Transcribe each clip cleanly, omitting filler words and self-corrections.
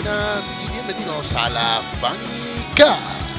buenas y bienvenidos a la Funny Car.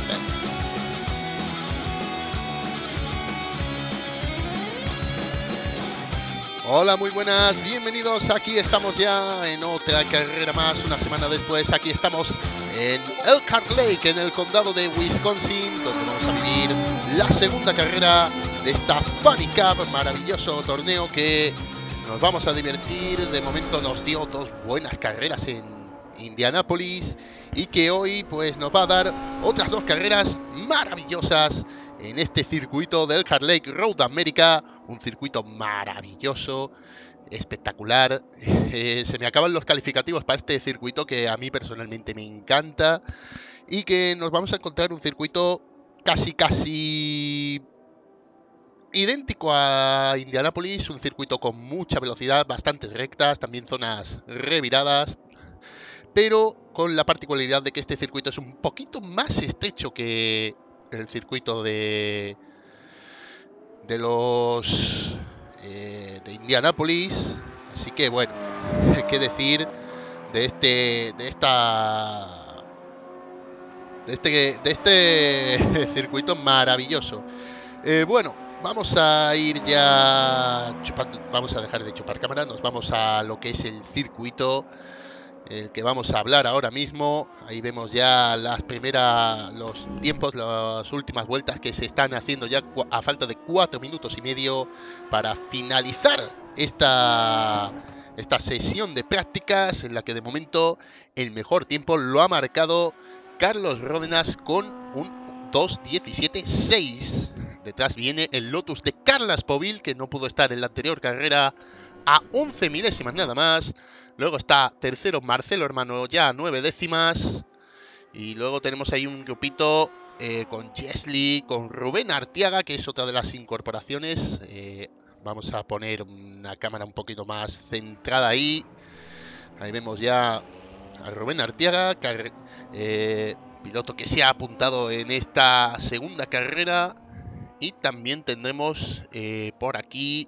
Hola, muy buenas, bienvenidos. Aquí estamos ya en otra carrera más, una semana después. Aquí estamos en Elkhart Lake, en el condado de Wisconsin, donde vamos a vivir la segunda carrera de esta Funny Cup, maravilloso torneo que nos vamos a divertir. De momento nos dio dos buenas carreras en Indianápolis y que hoy pues nos va a dar otras dos carreras maravillosas en este circuito del Elkhart Lake Road America, un circuito maravilloso, espectacular. Se me acaban los calificativos para este circuito que a mí personalmente me encanta y que nos vamos a encontrar un circuito casi idéntico a Indianápolis, un circuito con mucha velocidad, bastantes rectas, también zonas reviradas, pero con la particularidad de que este circuito es un poquito más estrecho que el circuito de Indianápolis. Así que bueno, qué decir de este circuito maravilloso. Bueno, vamos a ir ya chupando, vamos a dejar de chupar cámara, nos vamos a lo que es el circuito, el que vamos a hablar ahora mismo. Ahí vemos ya los tiempos, las últimas vueltas que se están haciendo ya a falta de 4 minutos y medio para finalizar esta sesión de prácticas, en la que de momento el mejor tiempo lo ha marcado Carlos Ródenas con un 2:17.6. Detrás viene el Lotus de Carles Povil, que no pudo estar en la anterior carrera, a 11 milésimas nada más. Luego está tercero Marcelo Hermano, ya a 9 décimas. Y luego tenemos ahí un grupito con Jesli, con Rubén Arteaga, que es otra de las incorporaciones. Vamos a poner una cámara un poquito más centrada ahí. Ahí vemos ya a Rubén Arteaga, piloto que se ha apuntado en esta segunda carrera. Y también tendremos por aquí,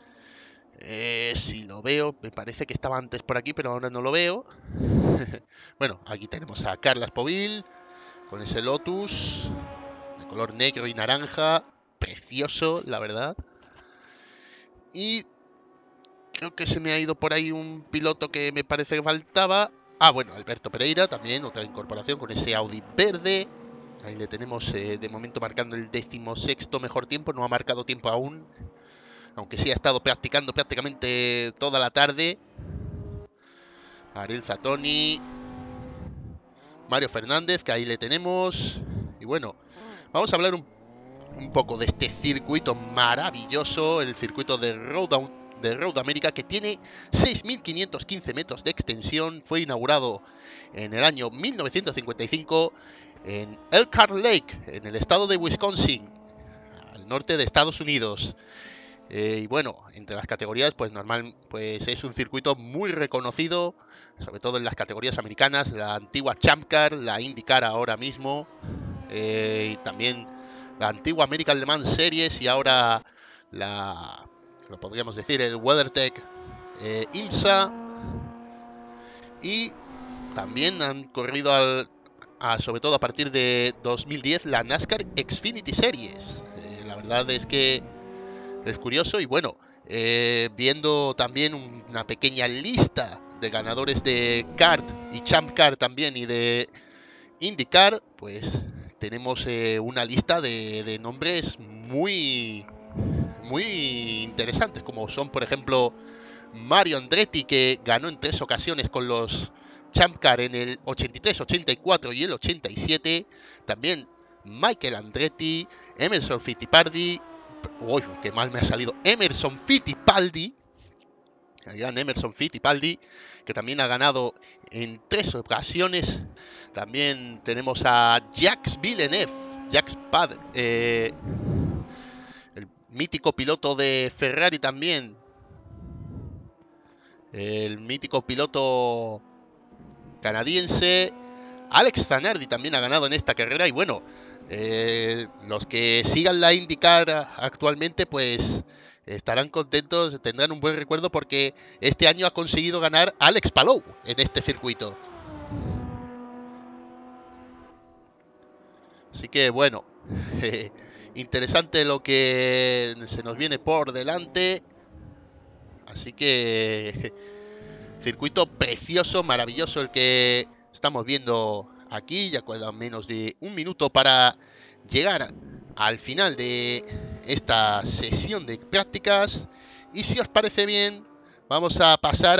si lo veo, me parece que estaba antes por aquí, pero ahora no lo veo. Bueno, aquí tenemos a Carles Povil con ese Lotus de color negro y naranja, precioso, la verdad. Y creo que se me ha ido por ahí un piloto que me parece que faltaba. Ah, bueno, Alberto Pereira, también otra incorporación con ese Audi verde. Ahí le tenemos de momento marcando el 16º mejor tiempo, no ha marcado tiempo aún, aunque sí ha estado practicando prácticamente toda la tarde. Ariel Zatoni, Mario Fernández, que ahí le tenemos. Y bueno, vamos a hablar un poco de este circuito maravilloso, el circuito de Road America, que tiene 6.515 metros de extensión. Fue inaugurado en el año 1955 en Elkhart Lake, en el estado de Wisconsin, al norte de Estados Unidos. Y bueno, entre las categorías, pues es un circuito muy reconocido, sobre todo en las categorías americanas, la antigua Champ Car, la IndyCar ahora mismo, y también la antigua American Le Mans Series, y ahora lo podríamos decir, el WeatherTech IMSA. Y también han corrido sobre todo a partir de 2010, la NASCAR Xfinity Series. La verdad es que es curioso. Y bueno, viendo también una pequeña lista de ganadores de kart y Champ Car también, y de IndyCar, pues tenemos una lista de nombres muy interesantes, como son, por ejemplo, Mario Andretti, que ganó en 3 ocasiones con los Champ Car, en el 83, 84 y el 87. También Michael Andretti, Emerson Fittipaldi. Uy, qué mal me ha salido. Emerson Fittipaldi, que también ha ganado en 3 ocasiones. También tenemos a Jacques Villeneuve, el mítico piloto de Ferrari también. El mítico piloto canadiense. Alex Zanardi también ha ganado en esta carrera. Y bueno, los que sigan la IndyCar actualmente, pues estarán contentos, tendrán un buen recuerdo, porque este año ha conseguido ganar Alex Palou en este circuito. Así que bueno, interesante lo que se nos viene por delante. Así que circuito precioso, maravilloso el que estamos viendo aquí. Ya queda menos de un minuto para llegar al final de esta sesión de prácticas. Y si os parece bien, vamos a pasar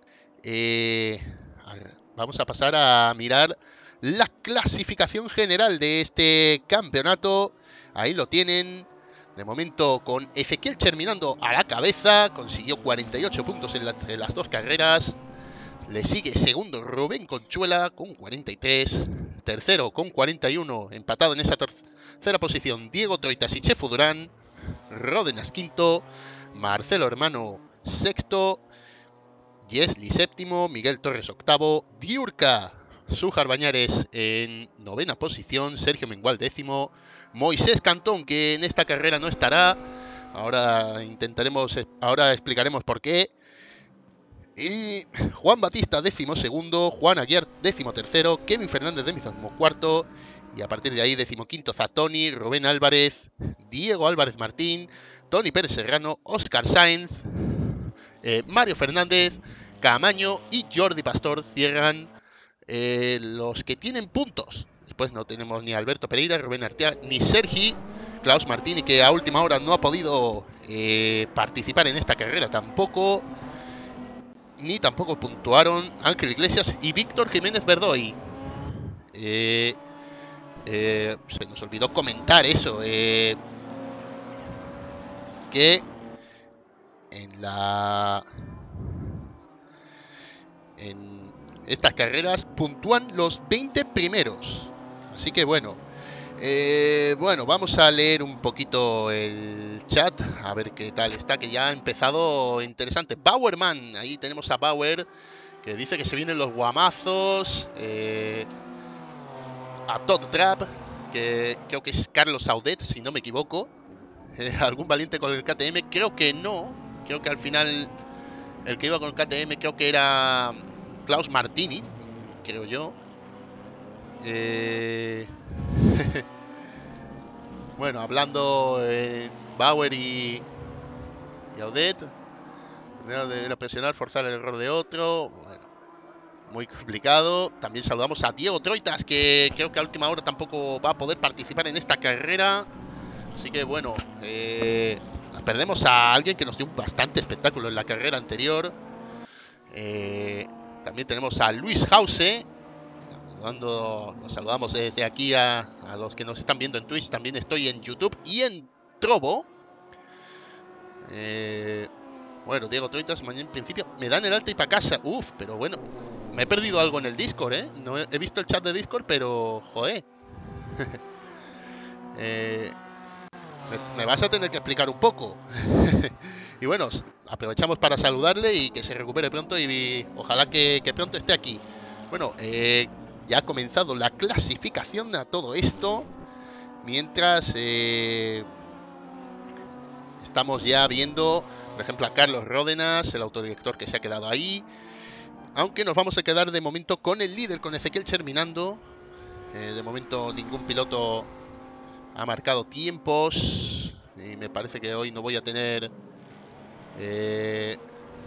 a mirar la clasificación general de este campeonato. Ahí lo tienen. De momento con Ezequiel terminando a la cabeza. Consiguió 48 puntos en las dos carreras. Le sigue segundo Rubén Conchuela con 43. Tercero con 41. Empatado en esa tercera posición Diego Troitas y Chefu Durán. Ródenas quinto. Marcelo Hermano sexto. Yesli séptimo. Miguel Torres octavo. Diurca Zújar Bañares en novena posición. Sergio Mengual décimo. Moisés Cantón, que en esta carrera no estará. Ahora explicaremos por qué. Y Juan Batista décimo segundo. Juan Aguiar décimo tercero. Kevin Fernández décimo cuarto. Y a partir de ahí décimo quinto Zatoni. Rubén Álvarez. Diego Álvarez Martín. Tony Pérez Serrano. Óscar Sainz. Mario Fernández. Camaño y Jordi Pastor cierran los que tienen puntos. Después no tenemos ni Alberto Pereira, Rubén Arteaga, ni Sergi. Klaus Martini, que a última hora no ha podido participar en esta carrera tampoco. Ni tampoco puntuaron Ángel Iglesias y Víctor Jiménez Verdoy. Se nos olvidó comentar eso. Que en estas carreras puntúan los 20 primeros. Así que bueno. Vamos a leer un poquito el chat. A ver qué tal está, que ya ha empezado interesante. Bauerman, ahí tenemos a Bauer, que dice que se vienen los guamazos. A Todd Trap, que creo que es Carlos Saudet, si no me equivoco. ¿Algún valiente con el KTM? Creo que no. Creo que al final el que iba con el KTM creo que era Klaus Martini, creo yo. Bueno, hablando Bauer y Audet. Primero de presionar, forzar el error de otro. Bueno, muy complicado. También saludamos a Diego Troitas, que creo que a última hora tampoco va a poder participar en esta carrera. Así que bueno, perdemos a alguien que nos dio bastante espectáculo en la carrera anterior. También tenemos a Luis Hause. Nos saludamos desde aquí a los que nos están viendo en Twitch. También estoy en YouTube y en Trovo. Bueno, Diego Troitas, mañana en principio me dan el alta y para casa. Uf, pero bueno, me he perdido algo en el Discord, ¿eh? No he visto el chat de Discord, pero joder. Me vas a tener que explicar un poco. Y bueno, aprovechamos para saludarle y que se recupere pronto y ojalá que pronto esté aquí. Bueno, ya ha comenzado la clasificación a todo esto. Mientras estamos ya viendo, por ejemplo, a Carlos Ródenas, el autodirector que se ha quedado ahí. Aunque nos vamos a quedar de momento con el líder, con Ezequiel terminando. De momento ningún piloto ha marcado tiempos. Y me parece que hoy no voy a tener el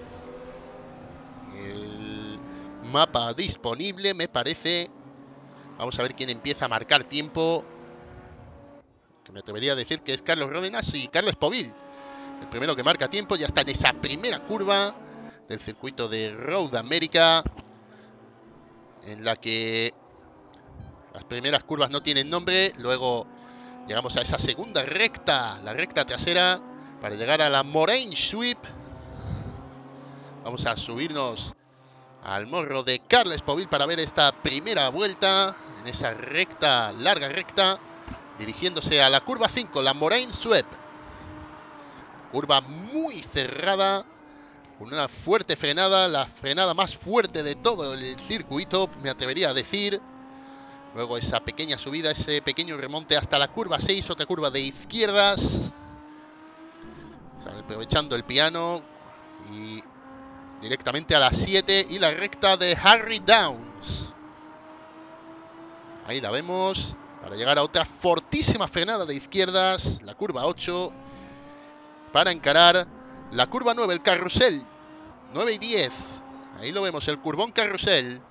mapa disponible, me parece. Vamos a ver quién empieza a marcar tiempo. Que me atrevería a decir que es Carlos Ródenas y Carlos Povil. El primero que marca tiempo, ya está en esa primera curva del circuito de Road America, en la que las primeras curvas no tienen nombre. Luego llegamos a esa segunda recta, la recta trasera, para llegar a la Moraine Sweep. Vamos a subirnos al morro de Carles Povil para ver esta primera vuelta en esa recta, larga recta, dirigiéndose a la curva 5, la Moraine Sweep. Curva muy cerrada, con una fuerte frenada, la frenada más fuerte de todo el circuito, me atrevería a decir. Luego esa pequeña subida, ese pequeño remonte hasta la curva 6, otra curva de izquierdas. Aprovechando el piano y directamente a las 7 y la recta de Harry Downs. Ahí la vemos. para llegar a otra fortísima frenada de izquierdas, la curva 8, para encarar la curva 9, el carrusel, 9 y 10. Ahí lo vemos, el curvón carrusel.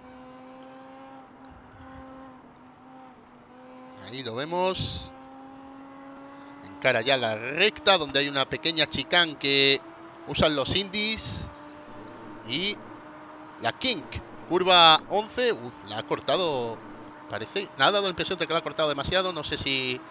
Ahí lo vemos. Encara ya la recta, donde hay una pequeña chicane que usan los indies. Y la kink, curva 11. Uf, la ha cortado. Parece. Me ha dado la impresión de que la ha cortado demasiado. No sé si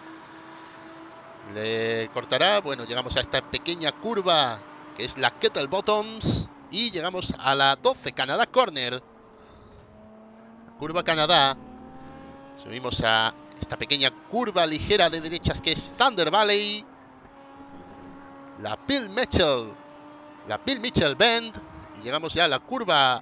le cortará. Bueno, llegamos a esta pequeña curva, que es la Kettle Bottoms. Y llegamos a la 12, Canadá Corner. Curva Canadá. Subimos a esta pequeña curva ligera de derechas, que es Thunder Valley. La Bill Mitchell Bend. Y llegamos ya a la curva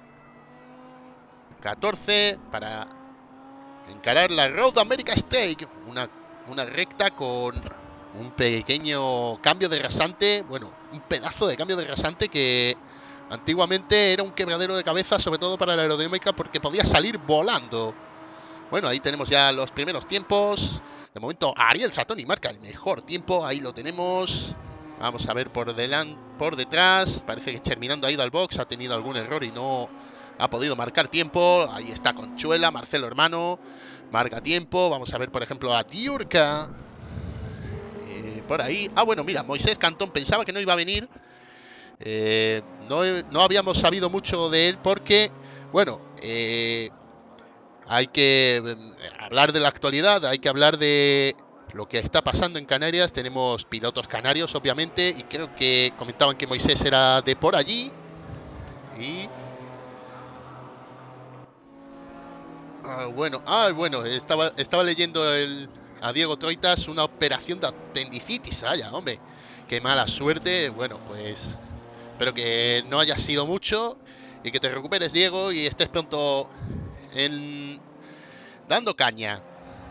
14 para encarar la Road America Stake. Una recta con un pequeño cambio de rasante. Bueno, un pedazo de cambio de rasante que antiguamente era un quebradero de cabeza, sobre todo para la aerodinámica, porque podía salir volando. Bueno, ahí tenemos ya los primeros tiempos. De momento Ariel Zatoni marca el mejor tiempo. Ahí lo tenemos. Vamos a ver por detrás. Parece que Cherminando ha ido al box, ha tenido algún error y no ha podido marcar tiempo. Ahí está Conchuela, Marcelo Hermano. Marca tiempo. Vamos a ver, por ejemplo, a Diurka. Por ahí. Ah, bueno, mira, Moisés Cantón pensaba que no iba a venir. No habíamos sabido mucho de él porque, bueno, hay que hablar de la actualidad, hay que hablar de lo que está pasando en Canarias. Tenemos pilotos canarios, obviamente, y creo que comentaban que Moisés era de por allí. Y bueno, estaba leyendo a Diego Troitas, una operación de apendicitis. Vaya, hombre, qué mala suerte. Bueno, pues espero que no haya sido mucho y que te recuperes, Diego, y estés pronto dando caña.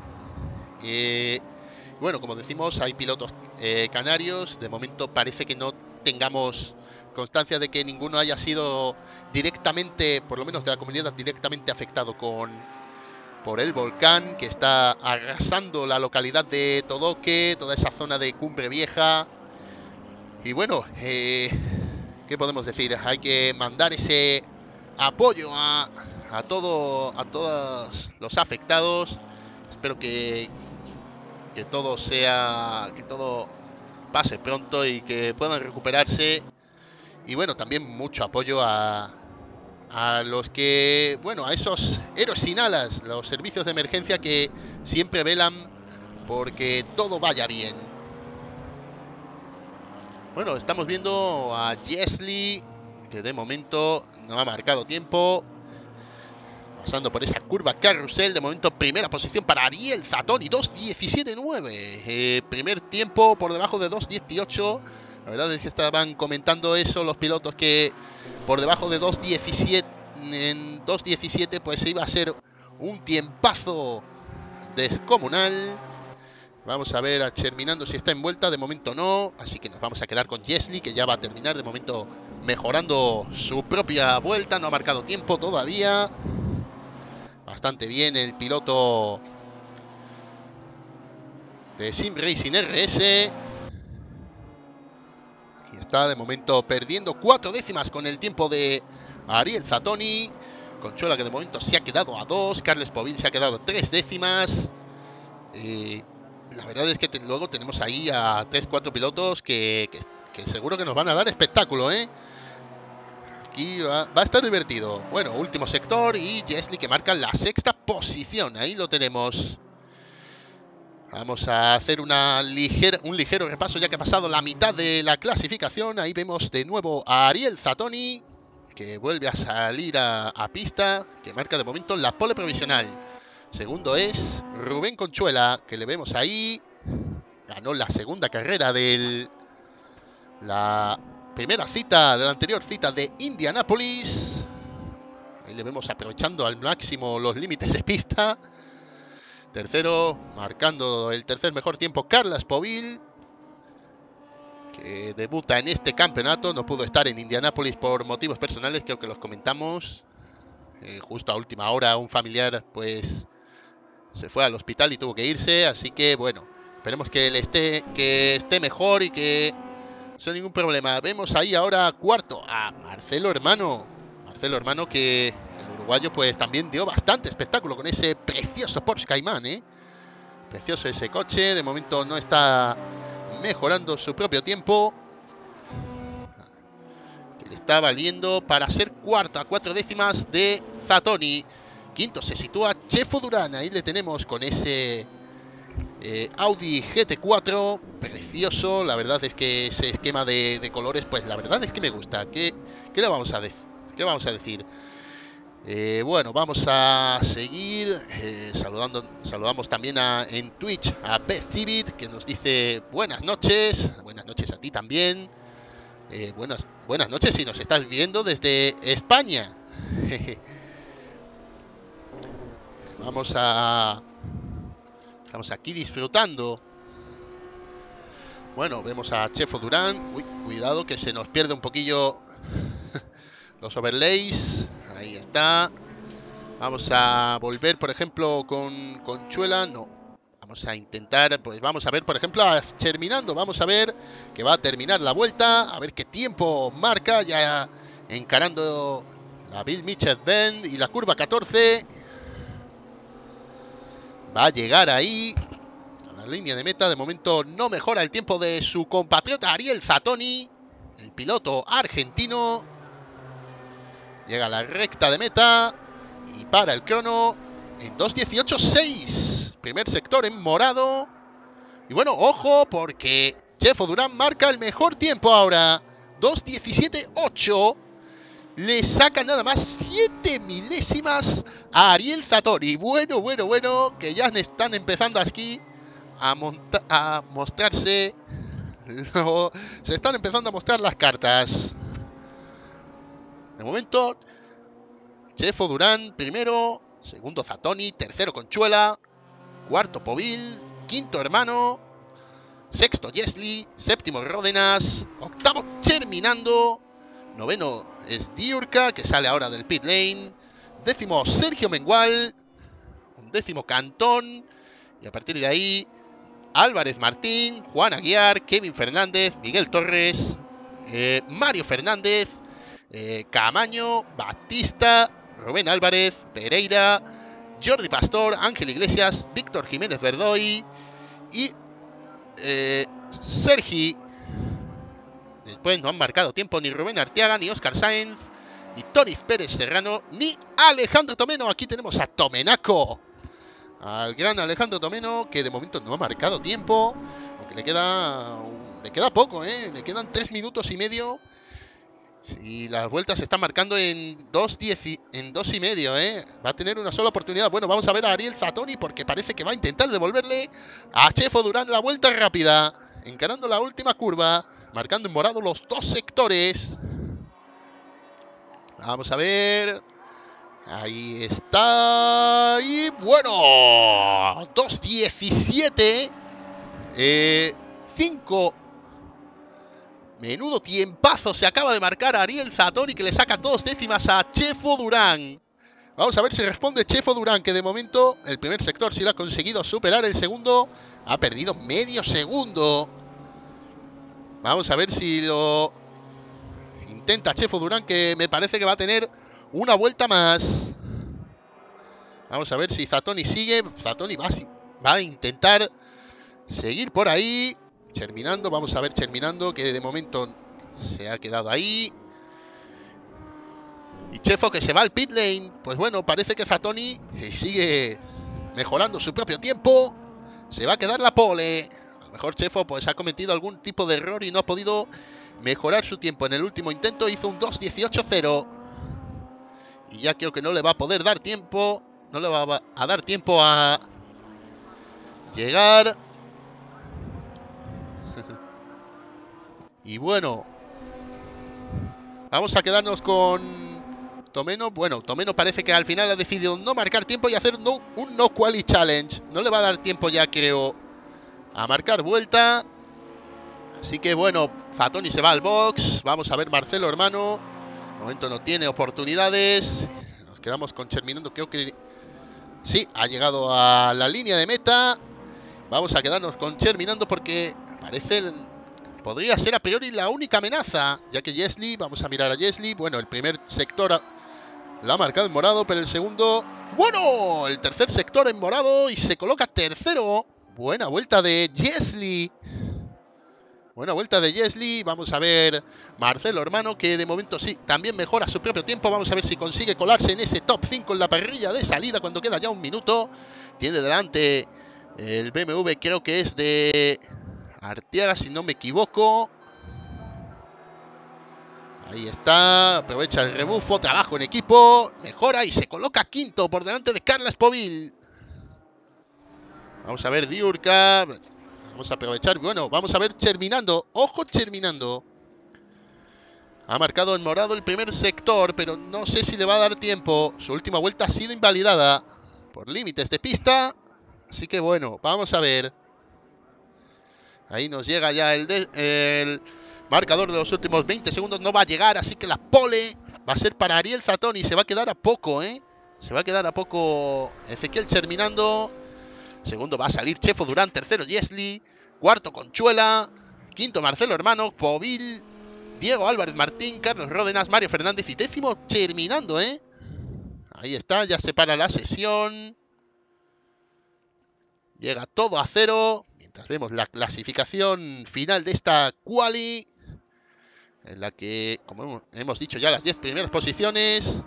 Bueno, como decimos, hay pilotos canarios. De momento parece que no tengamos constancia de que ninguno haya sido directamente, por lo menos de la comunidad, directamente afectado por el volcán que está arrasando la localidad de Todoque, toda esa zona de Cumbre Vieja. Y bueno, ¿qué podemos decir? Hay que mandar ese apoyo a todos los afectados. Espero que todo pase pronto y que puedan recuperarse. Y bueno, también mucho apoyo a los que, bueno, a esos héroes sin alas, los servicios de emergencia que siempre velan porque todo vaya bien. Bueno, estamos viendo a Jesli, que de momento no ha marcado tiempo. Pasando por esa curva carrusel, de momento primera posición para Ariel Zatoni, 2.17.9. Primer tiempo por debajo de 2.18. La verdad es que estaban comentando eso los pilotos, que por debajo de 2.17, en 2.17 pues iba a ser un tiempazo descomunal. Vamos a ver a Cherminando si está en vuelta. De momento no, así que nos vamos a quedar con Jesli, que ya va a terminar de momento mejorando su propia vuelta. No ha marcado tiempo todavía. Bastante bien el piloto de Sim Racing RS. Y está de momento perdiendo 4 décimas con el tiempo de Ariel Zatoni. Conchuela, que de momento se ha quedado a 2. Carles Povil se ha quedado a 3 décimas. La verdad es que luego tenemos ahí a 3-4 pilotos que seguro que nos van a dar espectáculo, ¿eh? Aquí va a estar divertido. Bueno, último sector y Jesli, que marca la 6ª posición. Ahí lo tenemos. Vamos a hacer un ligero repaso, ya que ha pasado la mitad de la clasificación. Ahí vemos de nuevo a Ariel Zatoni, que vuelve a salir a pista, que marca de momento la pole provisional. Segundo es Rubén Conchuela, que le vemos ahí. Ganó la segunda carrera de la primera cita, de la anterior cita de Indianápolis. Ahí le vemos aprovechando al máximo los límites de pista. Tercero, marcando el tercer mejor tiempo, Carles Povil, que debuta en este campeonato. No pudo estar en Indianápolis por motivos personales, creo que los comentamos. Justo a última hora un familiar pues se fue al hospital y tuvo que irse, así que bueno, esperemos que esté mejor y que sin ningún problema. Vemos ahí ahora cuarto a Marcelo Hermano. Marcelo Hermano, que el uruguayo pues también dio bastante espectáculo con ese precioso Porsche Cayman, ¿eh? Precioso ese coche. De momento no está mejorando su propio tiempo, que le está valiendo para ser cuarto a 4 décimas de Zatoni. Quinto se sitúa Chefo Durán. Ahí le tenemos con ese Audi GT4, precioso. La verdad es que ese esquema de colores, pues la verdad es que me gusta. ¿Qué le vamos a decir? ¿Qué vamos a decir? Bueno, vamos a seguir saludamos también en Twitch a Beth Civit, que nos dice buenas noches a ti también. Buenas noches si nos estás viendo desde España. Estamos aquí disfrutando. Bueno, vemos a Chefo Durán. Uy, cuidado que se nos pierde un poquillo los overlays. Ahí está. Vamos a volver, por ejemplo, con Conchuela. No. Vamos a intentar, pues vamos a ver, por ejemplo, a Terminando. Vamos a ver que va a terminar la vuelta. A ver qué tiempo marca. Ya encarando la Bill Mitchell Bend y la curva 14. Va a llegar ahí a la línea de meta. De momento no mejora el tiempo de su compatriota Ariel Zatoni, el piloto argentino. Llega a la recta de meta y para el crono en 2:18.6. Primer sector en morado. Y bueno, ojo, porque Chefo Durán marca el mejor tiempo ahora. 2:17.8. Le saca nada más 7 milésimas a Ariel Zatoni. Bueno, que ya están empezando aquí a mostrarse. Se están empezando a mostrar las cartas. De momento, Chefo Durán primero, segundo Zatoni, tercero Conchuela, cuarto Povil, quinto Hermano, sexto Jesli, séptimo Ródenas, octavo Terminando, noveno es Diurka, que sale ahora del pit lane, décimo Sergio Mengual, undécimo Cantón, y a partir de ahí Álvarez Martín, Juan Aguiar, Kevin Fernández, Miguel Torres, Mario Fernández, Camaño, Batista, Rubén Álvarez, Pereira, Jordi Pastor, Ángel Iglesias, Víctor Jiménez Verdoy y Sergi. Después no han marcado tiempo ni Rubén Arteaga, ni Óscar Sáenz, ni Tony Pérez Serrano, ni Alejandro Tomeno. Aquí tenemos a Tomenaco, al gran Alejandro Tomeno, que de momento no ha marcado tiempo, aunque le queda poco, le quedan 3 minutos y medio. Y las vueltas se están marcando en 2:10, va a tener una sola oportunidad. Bueno, vamos a ver a Ariel Zatoni, porque parece que va a intentar devolverle a Chefo Durán la vuelta rápida, encarando la última curva, marcando en morado los dos sectores. Vamos a ver. Ahí está. Y bueno, 2:17. 5. Menudo tiempazo se acaba de marcar Ariel Zatoni, que le saca 2 décimas a Chefo Durán. Vamos a ver si responde Chefo Durán, que de momento el primer sector sí lo ha conseguido superar. El segundo ha perdido medio segundo. Vamos a ver si lo intenta Chefo Durán, que me parece que va a tener una vuelta más. Vamos a ver si Zatoni sigue. Zatoni va a intentar seguir por ahí. Terminando, vamos a ver Terminando, que de momento se ha quedado ahí. Y Chefo, que se va al pit lane. Pues bueno, parece que Zatoni sigue mejorando su propio tiempo. Se va a quedar la pole. A lo mejor Chefo pues ha cometido algún tipo de error y no ha podido mejorar su tiempo. En el último intento hizo un 2:18.0. Y ya creo que no le va a poder dar tiempo. No le va a dar tiempo a llegar. Y bueno, vamos a quedarnos con Tomeno. Bueno, Tomeno parece que al final ha decidido no marcar tiempo y hacer un no quali challenge. No le va a dar tiempo ya, creo, a marcar vuelta. Así que bueno, Zatoni se va al box. Vamos a ver Marcelo Hermano. De momento no tiene oportunidades. Nos quedamos con Terminando. Creo que Sí, ha llegado a la línea de meta. Vamos a quedarnos con Terminando porque parece... Podría ser a priori la única amenaza, ya que Jesli, vamos a mirar a Jesli. Bueno, el primer sector la ha marcado en morado, pero el segundo... ¡Bueno! El tercer sector en morado y se coloca tercero. Buena vuelta de Jesli. Buena vuelta de Jesli. Vamos a ver Marcelo Hermano, que de momento sí, también mejora su propio tiempo. Vamos a ver si consigue colarse en ese top 5 en la parrilla de salida cuando queda ya un minuto. Tiene delante el BMW, creo que es de Arteaga, si no me equivoco. Ahí está, aprovecha el rebufo, trabajo en equipo, mejora y se coloca quinto por delante de Carles Povil. Vamos a ver Diurka, vamos a aprovechar, bueno, vamos a ver Terminando, ojo Terminando. Ha marcado en morado el primer sector, pero no sé si le va a dar tiempo. Su última vuelta ha sido invalidada por límites de pista, así que bueno, vamos a ver. Ahí nos llega ya el marcador de los últimos 20 segundos. No va a llegar, así que la pole va a ser para Ariel Zatoni. Se va a quedar a poco, ¿eh? Se va a quedar a poco Ezequiel Terminando. Segundo va a salir Chefo Durán. Tercero Jesli. Cuarto Conchuela. Quinto Marcelo Hermano. Povil. Diego Álvarez Martín. Carlos Ródenas. Mario Fernández. Y décimo Terminando, ¿eh? Ahí está, ya se para la sesión. Llega todo a cero, mientras vemos la clasificación final de esta quali, en la que, como hemos dicho ya, las 10 primeras posiciones.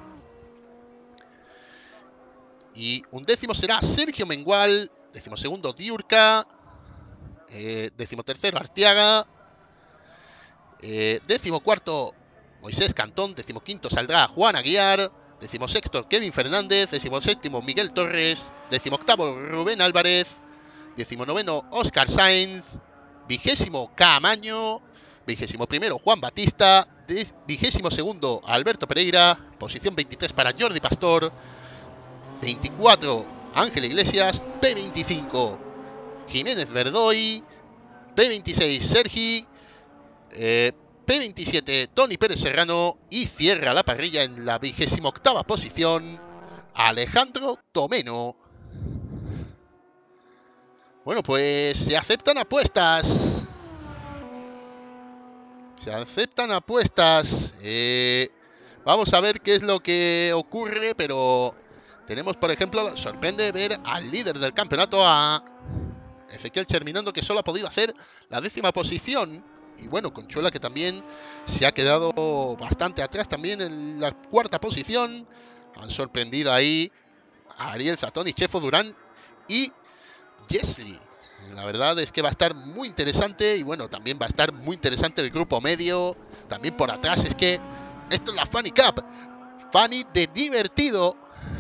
Y un décimo será Sergio Mengual, decimosegundo Diurka, decimotercero Arteaga, decimocuarto Moisés Cantón, decimoquinto saldrá Juan Aguiar, decimosexto Kevin Fernández, decimoséptimo Miguel Torres, decimoctavo Rubén Álvarez, 19º Óscar Sainz, 20º Camaño, 21º Juan Batista, 22º Alberto Pereira, posición 23 para Jordi Pastor, 24 Ángel Iglesias, P25 Jiménez Verdoy, P26 Sergi, P27 Tony Pérez Serrano y cierra la parrilla en la 28ª posición Alejandro Tomeno. Bueno, pues se aceptan apuestas. Se aceptan apuestas. Vamos a ver qué es lo que ocurre, pero tenemos, por ejemplo, sorprende ver al líder del campeonato, a Ezequiel Terminando, que solo ha podido hacer la 10ª posición. Y bueno, Conchuela, que también se ha quedado bastante atrás, también en la 4ª posición. Han sorprendido ahí a Ariel Zatoni, Chefo Durán y Jesli. La verdad es que va a estar muy interesante y bueno, también va a estar muy interesante el grupo medio. También por atrás, es que esto es la Funny Cup. Funny de divertido.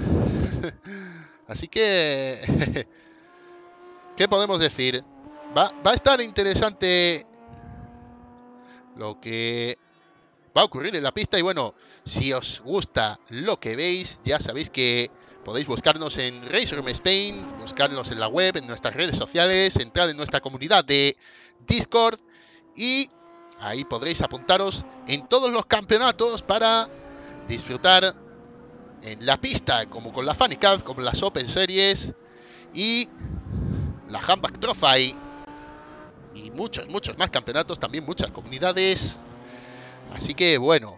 Así que... ¿qué podemos decir? Va a estar interesante lo que va a ocurrir en la pista. Y bueno, si os gusta lo que veis, ya sabéis que podéis buscarnos en Race Room Spain, buscarnos en la web, en nuestras redes sociales, entrar en nuestra comunidad de Discord y ahí podréis apuntaros en todos los campeonatos para disfrutar en la pista, como con la Funny Cup, como las Open Series y la Handbag Trophy y muchos más campeonatos, también muchas comunidades. Así que bueno,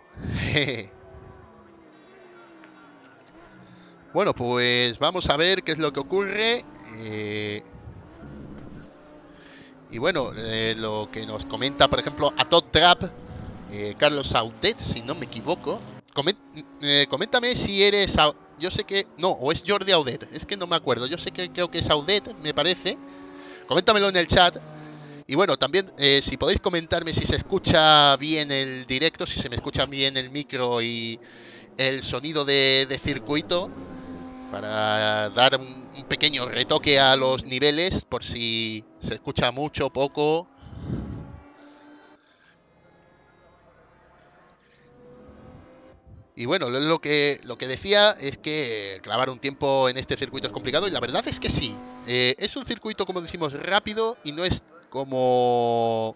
bueno, pues vamos a ver qué es lo que ocurre. Y bueno, lo que nos comenta, por ejemplo, a Todd Trap, Carlos Saudet, si no me equivoco. Coméntame si eres... Yo sé que... No, o es Jordi Audet, es que no me acuerdo. Yo sé que creo que es Audet, me parece. Coméntamelo en el chat. Y bueno, también si podéis comentarme si se escucha bien el directo, si se me escucha bien el micro y el sonido de circuito, para dar un pequeño retoque a los niveles, por si se escucha mucho o poco. Y bueno, lo que decía es que clavar un tiempo en este circuito es complicado, y la verdad es que sí. Es un circuito, como decimos, rápido, y no es como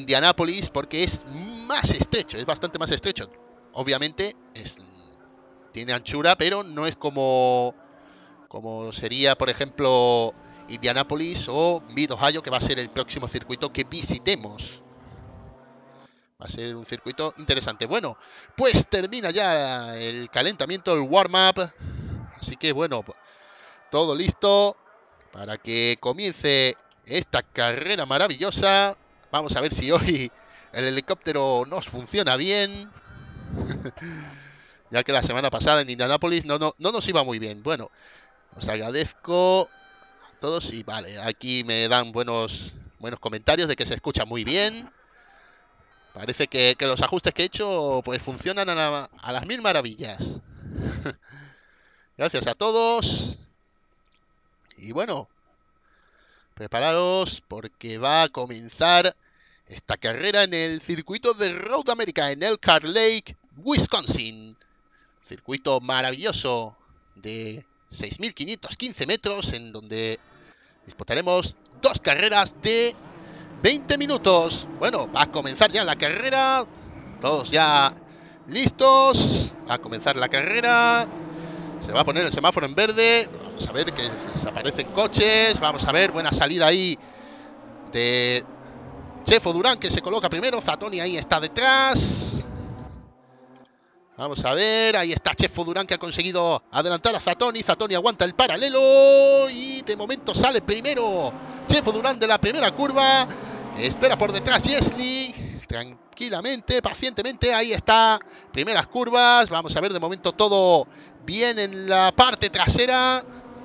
Indianápolis, porque es más estrecho, es bastante más estrecho. Obviamente es tiene anchura, pero no es como sería, por ejemplo, Indianapolis o Mid-Ohio, que va a ser el próximo circuito que visitemos. Va a ser un circuito interesante. Bueno, pues termina ya el calentamiento, el warm-up. Así que bueno, todo listo para que comience esta carrera maravillosa. Vamos a ver si hoy el helicóptero nos funciona bien. Ya que la semana pasada en Indianapolis no nos iba muy bien. Bueno, os agradezco a todos y vale, aquí me dan buenos comentarios de que se escucha muy bien. Parece que los ajustes que he hecho pues funcionan a las mil maravillas. Gracias a todos. Y bueno, prepararos porque va a comenzar esta carrera en el circuito de Road America en Elkhart Lake, Wisconsin. Circuito maravilloso de 6.515 metros en donde disputaremos 2 carreras de 20 minutos. Bueno, va a comenzar ya la carrera. Todos ya listos. Va a comenzar la carrera. Se va a poner el semáforo en verde. Vamos a ver que desaparecen coches. Vamos a ver, buena salida ahí de Chefo Durán, que se coloca primero. Zatoni ahí está detrás. Vamos a ver, ahí está Chefo Durán, que ha conseguido adelantar a Zatoni. Zatoni aguanta el paralelo y de momento sale primero Chefo Durán de la primera curva. Espera por detrás Jesli, tranquilamente, pacientemente, ahí está, primeras curvas. Vamos a ver, de momento todo bien en la parte trasera.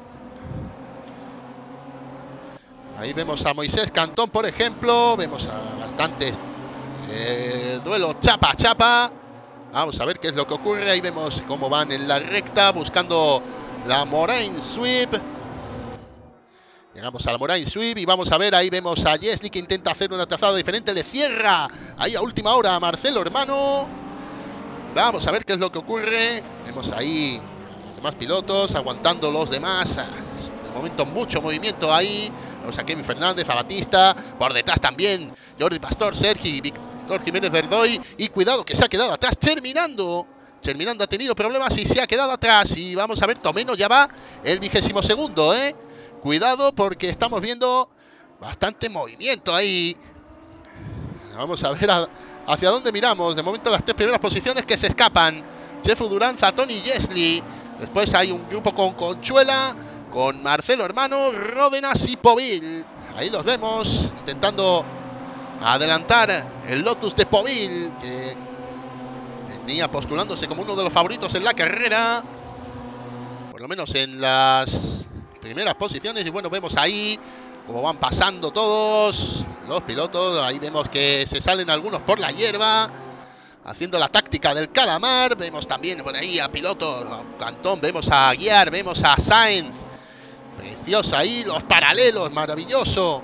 Ahí vemos a Moisés Cantón, por ejemplo. Vemos a bastantes duelo chapa a chapa. Vamos a ver qué es lo que ocurre. Ahí vemos cómo van en la recta buscando la Moraine Sweep. Llegamos a la Moraine Sweep y vamos a ver, ahí vemos a Jesli que intenta hacer una trazada diferente, le cierra ahí a última hora a Marcelo Hermano. Vamos a ver qué es lo que ocurre. Vemos ahí los demás pilotos aguantando los demás. De momento mucho movimiento ahí. Vemos a Kevin Fernández, a Batista, por detrás también Jordi Pastor, Sergi y Víctor Jiménez Verdoy. Y cuidado que se ha quedado atrás, terminando ha tenido problemas y se ha quedado atrás. Y vamos a ver, Tomeno ya va el 22º, Cuidado porque estamos viendo bastante movimiento ahí. Vamos a ver hacia dónde miramos. De momento las 3 primeras posiciones que se escapan. Chefo Durán, Zatoni y Jesli. Después hay un grupo con Conchuela, con Marcelo Hermano, Ródenas y Povil. Ahí los vemos intentando adelantar el Lotus de Povil, que venía postulándose como uno de los favoritos en la carrera, por lo menos en las primeras posiciones. Y bueno, vemos ahí cómo van pasando todos los pilotos. Ahí vemos que se salen algunos por la hierba, haciendo la táctica del calamar. Vemos también por ahí a pilotos, a Cantón, vemos a Aguiar, vemos a Sainz. Preciosa ahí, los paralelos, maravilloso.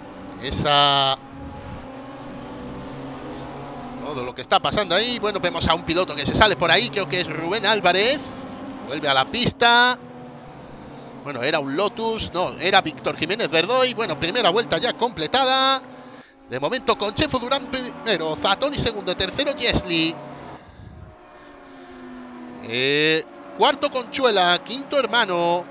Todo lo que está pasando ahí. Bueno, vemos a un piloto que se sale por ahí, creo que es Rubén Álvarez. Vuelve a la pista. Bueno, era un Lotus, no, era Víctor Jiménez Verdoy. Bueno, primera vuelta ya completada. De momento con Chefo Durán primero, Zatoni segundo, tercero Jesli. Cuarto Conchuela, quinto Hermano.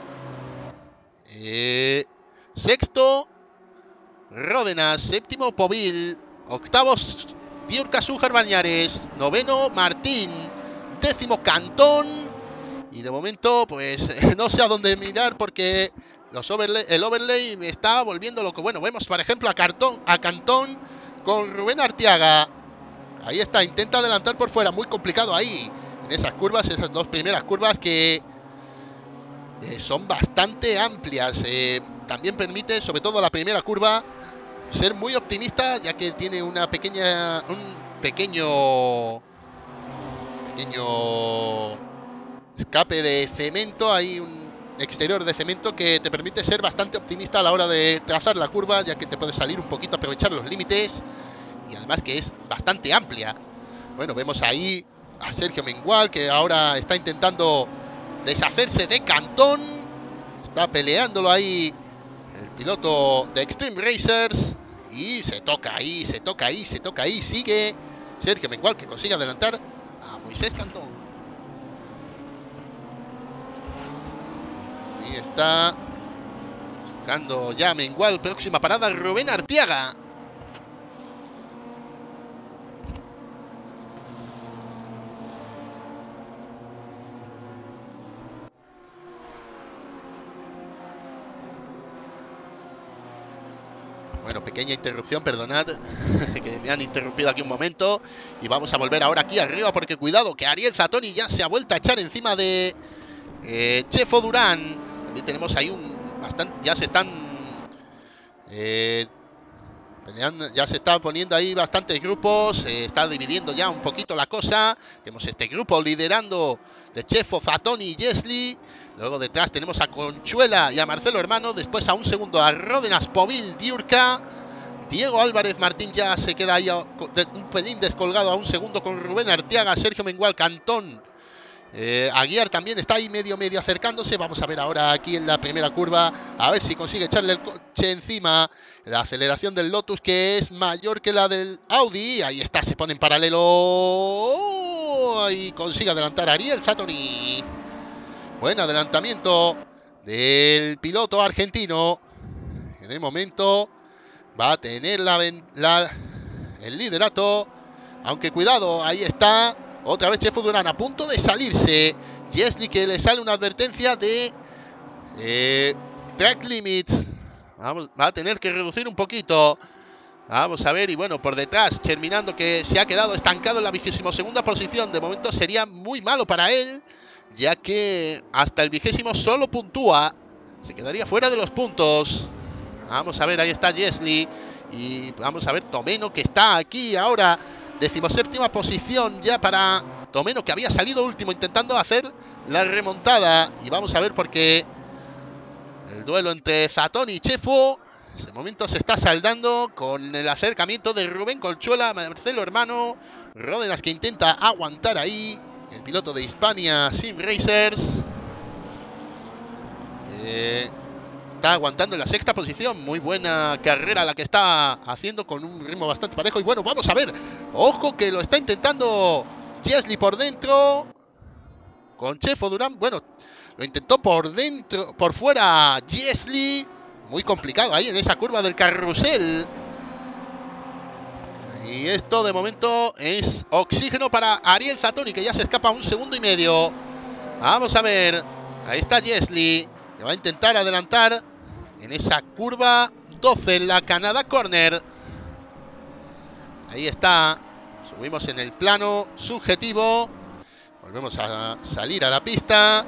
Sexto Ródenas, séptimo Povil, octavos Diurca Sújar Bañares, noveno Martín, décimo Cantón. Y de momento, pues no sé a dónde mirar porque el overlay me está volviendo loco. Bueno, vemos por ejemplo a Cantón con Rubén Arteaga. Ahí está, intenta adelantar por fuera, muy complicado ahí en esas curvas, esas 2 primeras curvas que son bastante amplias. También permite, sobre todo la primera curva, ser muy optimista, ya que tiene un pequeño escape de cemento. Hay un exterior de cemento que te permite ser bastante optimista a la hora de trazar la curva, ya que te puedes salir un poquito, aprovechar los límites, y además que es bastante amplia. Bueno, vemos ahí a Sergio Mengual, que ahora está intentando deshacerse de Cantón. Está peleándolo ahí el piloto de Extreme Racers. Y se toca ahí. Sigue Sergio Mengual, que consigue adelantar a Moisés Cantón. Ahí está. Buscando ya Mengual. Próxima parada, Rubén Arteaga. Bueno, pequeña interrupción, perdonad, que me han interrumpido aquí un momento. Y vamos a volver ahora aquí arriba, porque cuidado, que Ariel Zatoni ya se ha vuelto a echar encima de Chefo Durán. También tenemos ahí ya se están peleando, ya se están poniendo ahí bastantes grupos. Se está dividiendo ya un poquito la cosa. Tenemos este grupo liderando de Chefo, Zatoni y Jesli. Luego detrás tenemos a Conchuela y a Marcelo Hermano. Después a un segundo a Ródenas, Povil, Diurca. Diego Álvarez Martín ya se queda ahí un pelín descolgado a un segundo con Rubén Arteaga, Sergio Mengual, Cantón. Aguiar también está ahí medio acercándose. Vamos a ver ahora aquí en la primera curva, a ver si consigue echarle el coche encima. La aceleración del Lotus, que es mayor que la del Audi. Ahí está, se pone en paralelo y consigue adelantar a Ariel Zatoni. Buen adelantamiento del piloto argentino, que de momento va a tener el liderato. Aunque cuidado, ahí está otra vez Chefo Durán a punto de salirse. Jesli, que le sale una advertencia de track limits. Va a tener que reducir un poquito. Vamos a ver, y bueno, por detrás, Terminando, que se ha quedado estancado en la 22ª posición. De momento sería muy malo para él, ya que hasta el 20º solo puntúa. Se quedaría fuera de los puntos. Vamos a ver, ahí está Jesli. Y vamos a ver Tomeno, que está aquí ahora. 17ª posición ya para Tomeno, que había salido último intentando hacer la remontada. Y vamos a ver, porque el duelo entre Zatoni y Chefo de momento se está saldando con el acercamiento de Rubén Conchuela, Marcelo Hermano, Ródenas, que intenta aguantar ahí, el piloto de Hispania Sim Racers, está aguantando en la 6ª posición. Muy buena carrera la que está haciendo, con un ritmo bastante parejo. Y bueno, vamos a ver, ojo que lo está intentando Jesli por dentro con Chefo Durán. Bueno, lo intentó por dentro, por fuera Jesli. Muy complicado ahí en esa curva del carrusel. Y esto de momento es oxígeno para Ariel Zatoni, que ya se escapa 1,5 segundos. Vamos a ver. Ahí está Jesli, que va a intentar adelantar en esa curva 12, en la Canadá Corner. Ahí está. Subimos en el plano subjetivo. Volvemos a salir a la pista.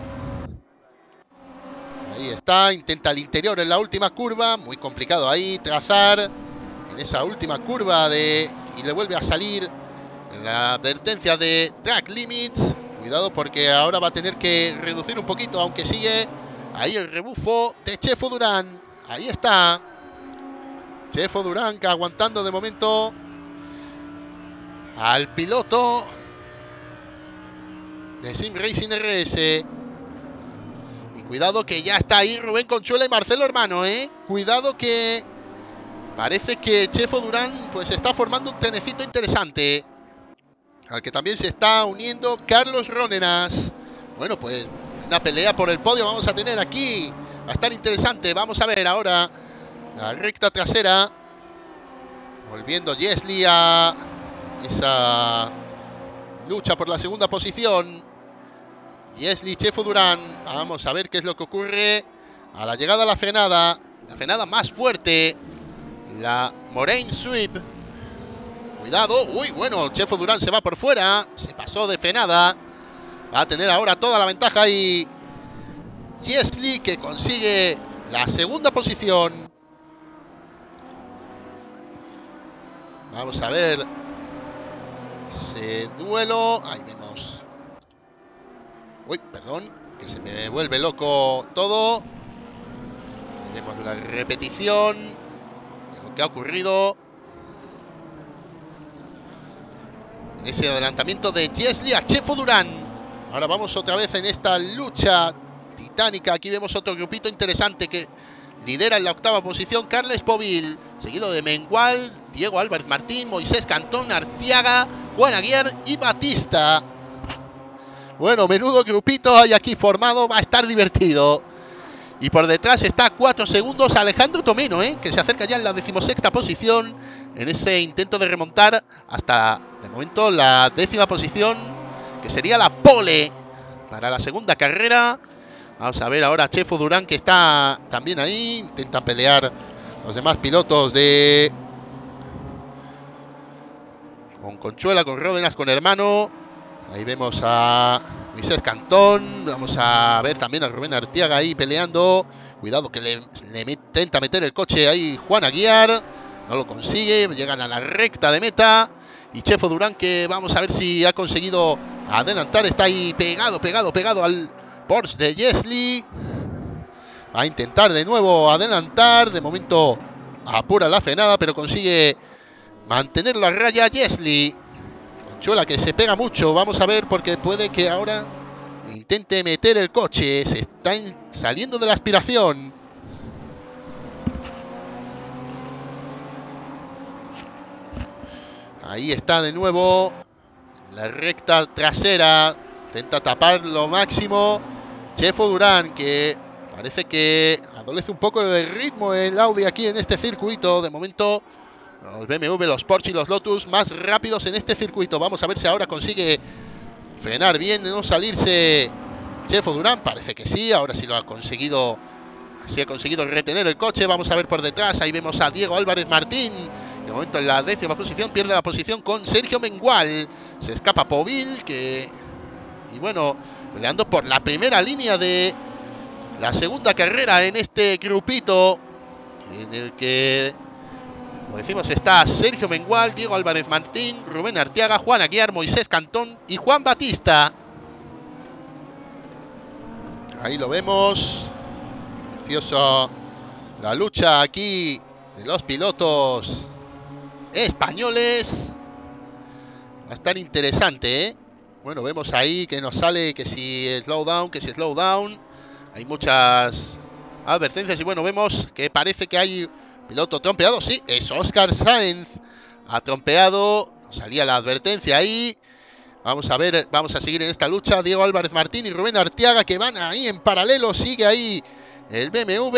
Ahí está, intenta el interior en la última curva. Muy complicado ahí trazar en esa última curva y le vuelve a salir la advertencia de track limits. Cuidado, porque ahora va a tener que reducir un poquito, aunque sigue ahí el rebufo de Chefo Durán. Ahí está Chefo Durán, que aguantando de momento al piloto de Sim Racing RS. Cuidado, que ya está ahí Rubén Conchuela y Marcelo Hermano, Cuidado, que parece que Chefo Durán pues está formando un trenecito interesante, al que también se está uniendo Carlos Ródenas. Bueno, pues una pelea por el podio vamos a tener aquí. Va a estar interesante. Vamos a ver ahora la recta trasera. Volviendo Jesli a esa lucha por la 2ª posición. Jesli, Chefo Durán. Vamos a ver qué es lo que ocurre a la llegada a la frenada más fuerte, la Moraine Sweep. Cuidado, uy, bueno, Chefo Durán se va por fuera, se pasó de frenada. Va a tener ahora toda la ventaja y Jesli, que consigue la 2ª posición. Vamos a ver ese duelo. Ahí vemos. Uy, perdón, que se me vuelve loco todo. Vemos la repetición de lo que ha ocurrido en ese adelantamiento de Jesli a Chefo Durán. Ahora vamos otra vez en esta lucha titánica. Aquí vemos otro grupito interesante que lidera en la 8ª posición Carles Povil, seguido de Mengual, Diego Álvarez Martín, Moisés Cantón, Arteaga, Juan Aguiar y Batista. Bueno, menudo grupito hay aquí formado, va a estar divertido. Y por detrás está a 4 segundos Alejandro Tomeno, que se acerca ya en la 16ª posición en ese intento de remontar hasta, de momento, la 10ª posición, que sería la pole para la segunda carrera. Vamos a ver ahora a Chefo Durán, que está también ahí. Intentan pelear los demás pilotos de... con Conchuela, con Ródenas, con Hermano. Ahí vemos a Moisés Cantón. Vamos a ver también a Rubén Arteaga ahí peleando. Cuidado que le intenta meter el coche ahí Juan Aguiar. No lo consigue. Llegan a la recta de meta. Y Chefo Durán, que vamos a ver si ha conseguido adelantar. Está ahí pegado al Porsche de Jesli. Va a intentar de nuevo adelantar. De momento apura la frenada, pero consigue mantenerlo a raya Jesli. Conchuela, que se pega mucho. Vamos a ver, porque puede que ahora intente meter el coche. Se está saliendo de la aspiración. Ahí está de nuevo la recta trasera. Intenta tapar lo máximo Chefo Durán, que parece que adolece un poco de ritmo el Audi aquí en este circuito. De momento, los BMW, los Porsche y los Lotus más rápidos en este circuito. Vamos a ver si ahora consigue frenar bien, no salirse Chefo Durán. Parece que sí, ahora sí lo ha conseguido. Sí ha conseguido retener el coche. Vamos a ver por detrás. Ahí vemos a Diego Álvarez Martín. De momento en la 10ª posición, pierde la posición con Sergio Mengual. Se escapa Povil, que... y bueno, peleando por la primera línea de la segunda carrera en este grupito, en el que, como decimos, está Sergio Mengual, Diego Álvarez Martín, Rubén Arteaga, Juan Aguiar, Moisés Cantón y Juan Batista. Ahí lo vemos. Preciosa la lucha aquí de los pilotos españoles. Va a estar interesante, Bueno, vemos ahí que nos sale que si slowdown, que si slowdown. Hay muchas advertencias y bueno, vemos que parece que hay piloto trompeado. Sí, es Óscar Sáenz. Ha trompeado. Salía la advertencia ahí. Vamos a ver, vamos a seguir en esta lucha. Diego Álvarez Martín y Rubén Arteaga, que van ahí en paralelo. Sigue ahí el BMW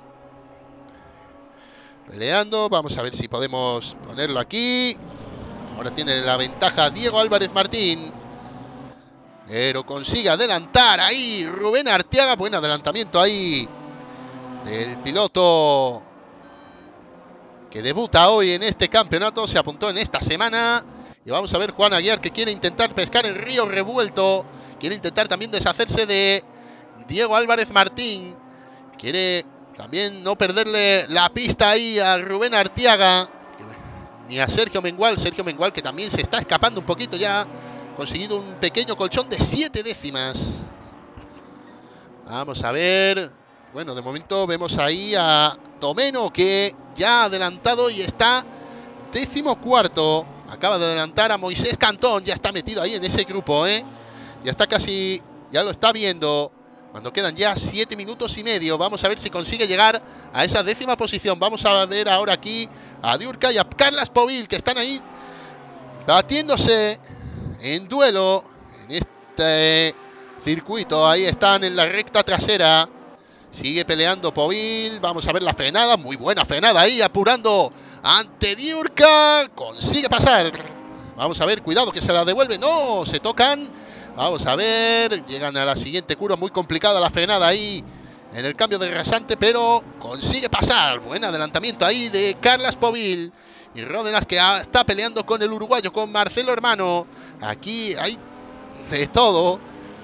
peleando. Vamos a ver si podemos ponerlo aquí. Ahora tiene la ventaja Diego Álvarez Martín, pero consigue adelantar ahí Rubén Arteaga. Buen adelantamiento ahí del piloto que debuta hoy en este campeonato. Se apuntó en esta semana. Y vamos a ver Juan Aguiar, que quiere intentar pescar el río revuelto. Quiere intentar también deshacerse de Diego Álvarez Martín. Quiere también no perderle la pista ahí a Rubén Arteaga, ni a Sergio Mengual. Sergio Mengual, que también se está escapando un poquito ya. Ha conseguido un pequeño colchón de 7 décimas. Vamos a ver. Bueno, de momento vemos ahí a Tomeno, que ya ha adelantado y está 14º. Acaba de adelantar a Moisés Cantón. Ya está metido ahí en ese grupo, Ya está casi... ya lo está viendo. Cuando quedan ya 7 minutos y medio. Vamos a ver si consigue llegar a esa 10ª posición. Vamos a ver ahora aquí a Diurka y a Carlas Povil, que están ahí batiéndose en duelo en este circuito. Ahí están en la recta trasera. Sigue peleando Povil. Vamos a ver la frenada. Muy buena frenada ahí, apurando ante Diurka. Consigue pasar. Vamos a ver, cuidado que se la devuelve. No, se tocan. Vamos a ver. Llegan a la siguiente curva. Muy complicada la frenada ahí en el cambio de rasante, pero consigue pasar. Buen adelantamiento ahí de Carlas Povil. Y Ródenas, que está peleando con el uruguayo, con Marcelo Hermano. Aquí hay de todo.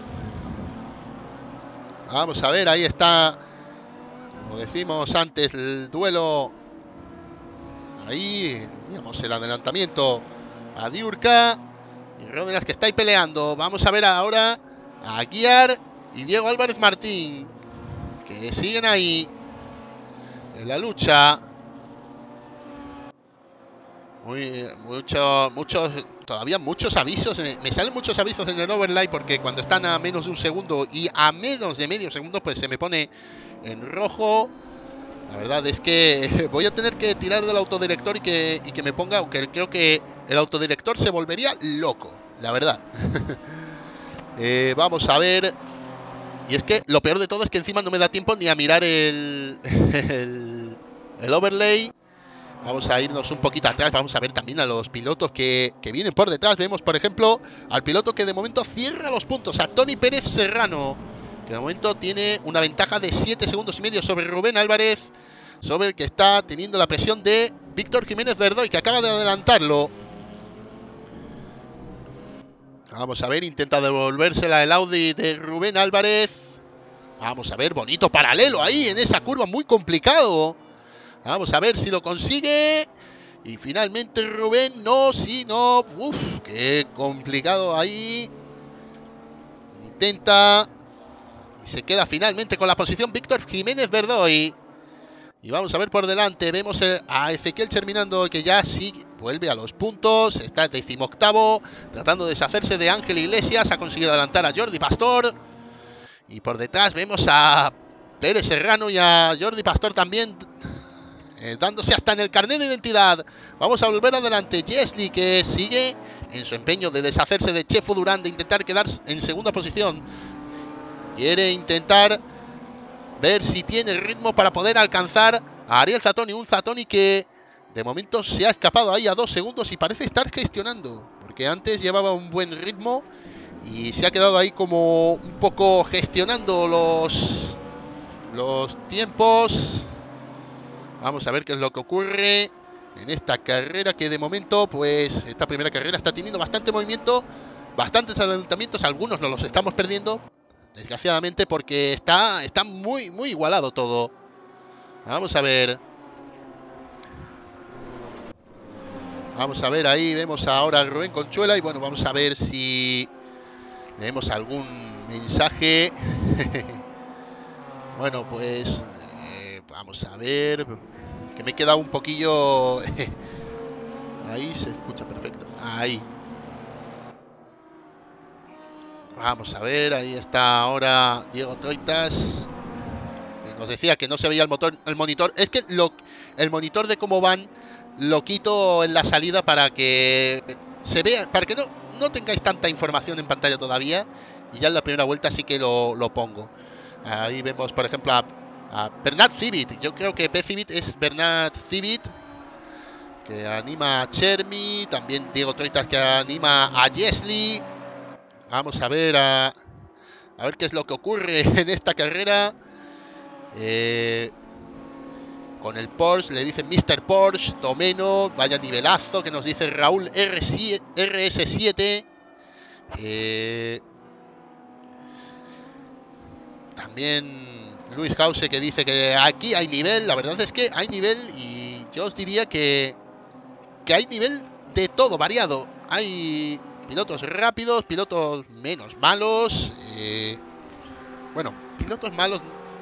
Vamos a ver, ahí está, como decimos antes, el duelo. Ahí, digamos, el adelantamiento a Diurka y Ródenas, que está ahí peleando. Vamos a ver ahora a Aguiar y Diego Álvarez Martín, que siguen ahí en la lucha. Todavía muchos avisos. Me salen muchos avisos en el overlay, porque cuando están a menos de un segundo y a menos de medio segundo, pues se me pone en rojo. La verdad es que voy a tener que tirar del autodirector y que me ponga, aunque creo que el autodirector se volvería loco, la verdad. Vamos a ver. Y es que lo peor de todo es que encima no me da tiempo ni a mirar el overlay. Vamos a irnos un poquito atrás, vamos a ver también a los pilotos que vienen por detrás. Vemos, por ejemplo, al piloto que de momento cierra los puntos, a Tony Pérez Serrano, que de momento tiene una ventaja de 7 segundos y medio sobre Rubén Álvarez, sobre el que está teniendo la presión de Víctor Jiménez Verdoy, que acaba de adelantarlo. Vamos a ver, intenta devolvérsela el Audi de Rubén Álvarez. Vamos a ver, bonito paralelo ahí en esa curva, muy complicado. Vamos a ver si lo consigue. Y finalmente Rubén, no, sí, no. Uf, qué complicado ahí. Intenta. Y se queda finalmente con la posición Víctor Jiménez Verdoy. Y vamos a ver por delante. Vemos a Ezequiel terminando, que ya sí vuelve a los puntos. Está el 18º. Tratando de deshacerse de Ángel Iglesias. Ha conseguido adelantar a Jordi Pastor. Y por detrás vemos a Pérez Serrano y a Jordi Pastor también. Dándose hasta en el carnet de identidad. Vamos a volver adelante. Jesli, que sigue en su empeño de deshacerse de Chefo Durán, de intentar quedar en segunda posición. Quiere intentar ver si tiene ritmo para poder alcanzar a Ariel Zatoni. Un Zatoni que de momento se ha escapado ahí a 2 segundos y parece estar gestionando, porque antes llevaba un buen ritmo y se ha quedado ahí como un poco gestionando los tiempos. Vamos a ver qué es lo que ocurre en esta carrera, que de momento, pues, esta primera carrera está teniendo bastante movimiento, bastantes adelantamientos. Algunos nos los estamos perdiendo, desgraciadamente, porque está muy, muy igualado todo. Vamos a ver. Vamos a ver, ahí vemos ahora a Rubén Conchuela. Y bueno, vamos a ver si tenemos algún mensaje. Bueno, pues vamos a ver, que me he quedado un poquillo. Ahí se escucha perfecto. Ahí. Vamos a ver, ahí está ahora Diego Troitas. Nos decía que no se veía el monitor. Es que el monitor de cómo van lo quito en la salida para que se vea, para que no tengáis tanta información en pantalla todavía. Y ya en la primera vuelta sí que lo pongo. Ahí vemos, por ejemplo, a Bernat Civit. Yo creo que P-Civit es Bernat Civit, que anima a Chermi. También Diego Troitas, que anima a Jesli. Vamos a ver ver qué es lo que ocurre en esta carrera. Con el Porsche, le dicen Mr. Porsche, Tomeno, vaya nivelazo, que nos dice Raúl RS7. También Luis Hause, que dice que aquí hay nivel. La verdad es que hay nivel, y yo os diría que hay nivel de todo, variado. Hay pilotos rápidos, pilotos menos malos. Bueno, pilotos malos.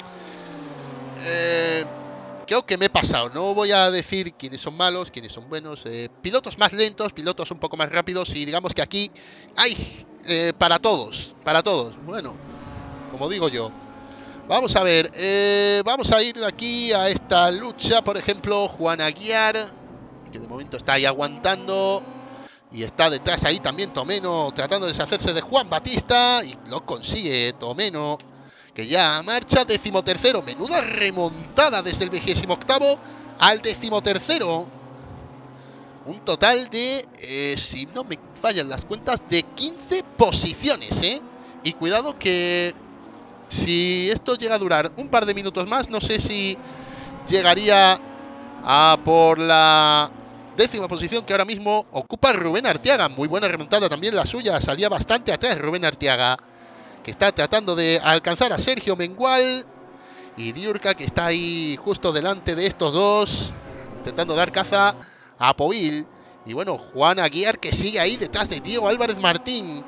Creo que me he pasado. No voy a decir quiénes son malos, quiénes son buenos. Pilotos más lentos, pilotos un poco más rápidos. Y digamos que aquí hay para todos. Para todos. Bueno, como digo yo. Vamos a ver. Vamos a ir de aquí a esta lucha. Por ejemplo, Juan Aguiar, que de momento está ahí aguantando. Y está detrás ahí también Tomeno, tratando de deshacerse de Juan Batista. Y lo consigue Tomeno, que ya marcha 13º. Menuda remontada desde el 28º al 13º. Un total de, si no me fallan las cuentas, de 15 posiciones, ¿eh? Y cuidado que si esto llega a durar un par de minutos más, no sé si llegaría a por la 10ª posición que ahora mismo ocupa Rubén Arteaga. Muy buena remontada también la suya. Salía bastante atrás Rubén Arteaga, que está tratando de alcanzar a Sergio Mengual. Y Diurca, que está ahí justo delante de estos dos, intentando dar caza a Povil. Y bueno, Juan Aguiar, que sigue ahí detrás de Diego Álvarez Martín.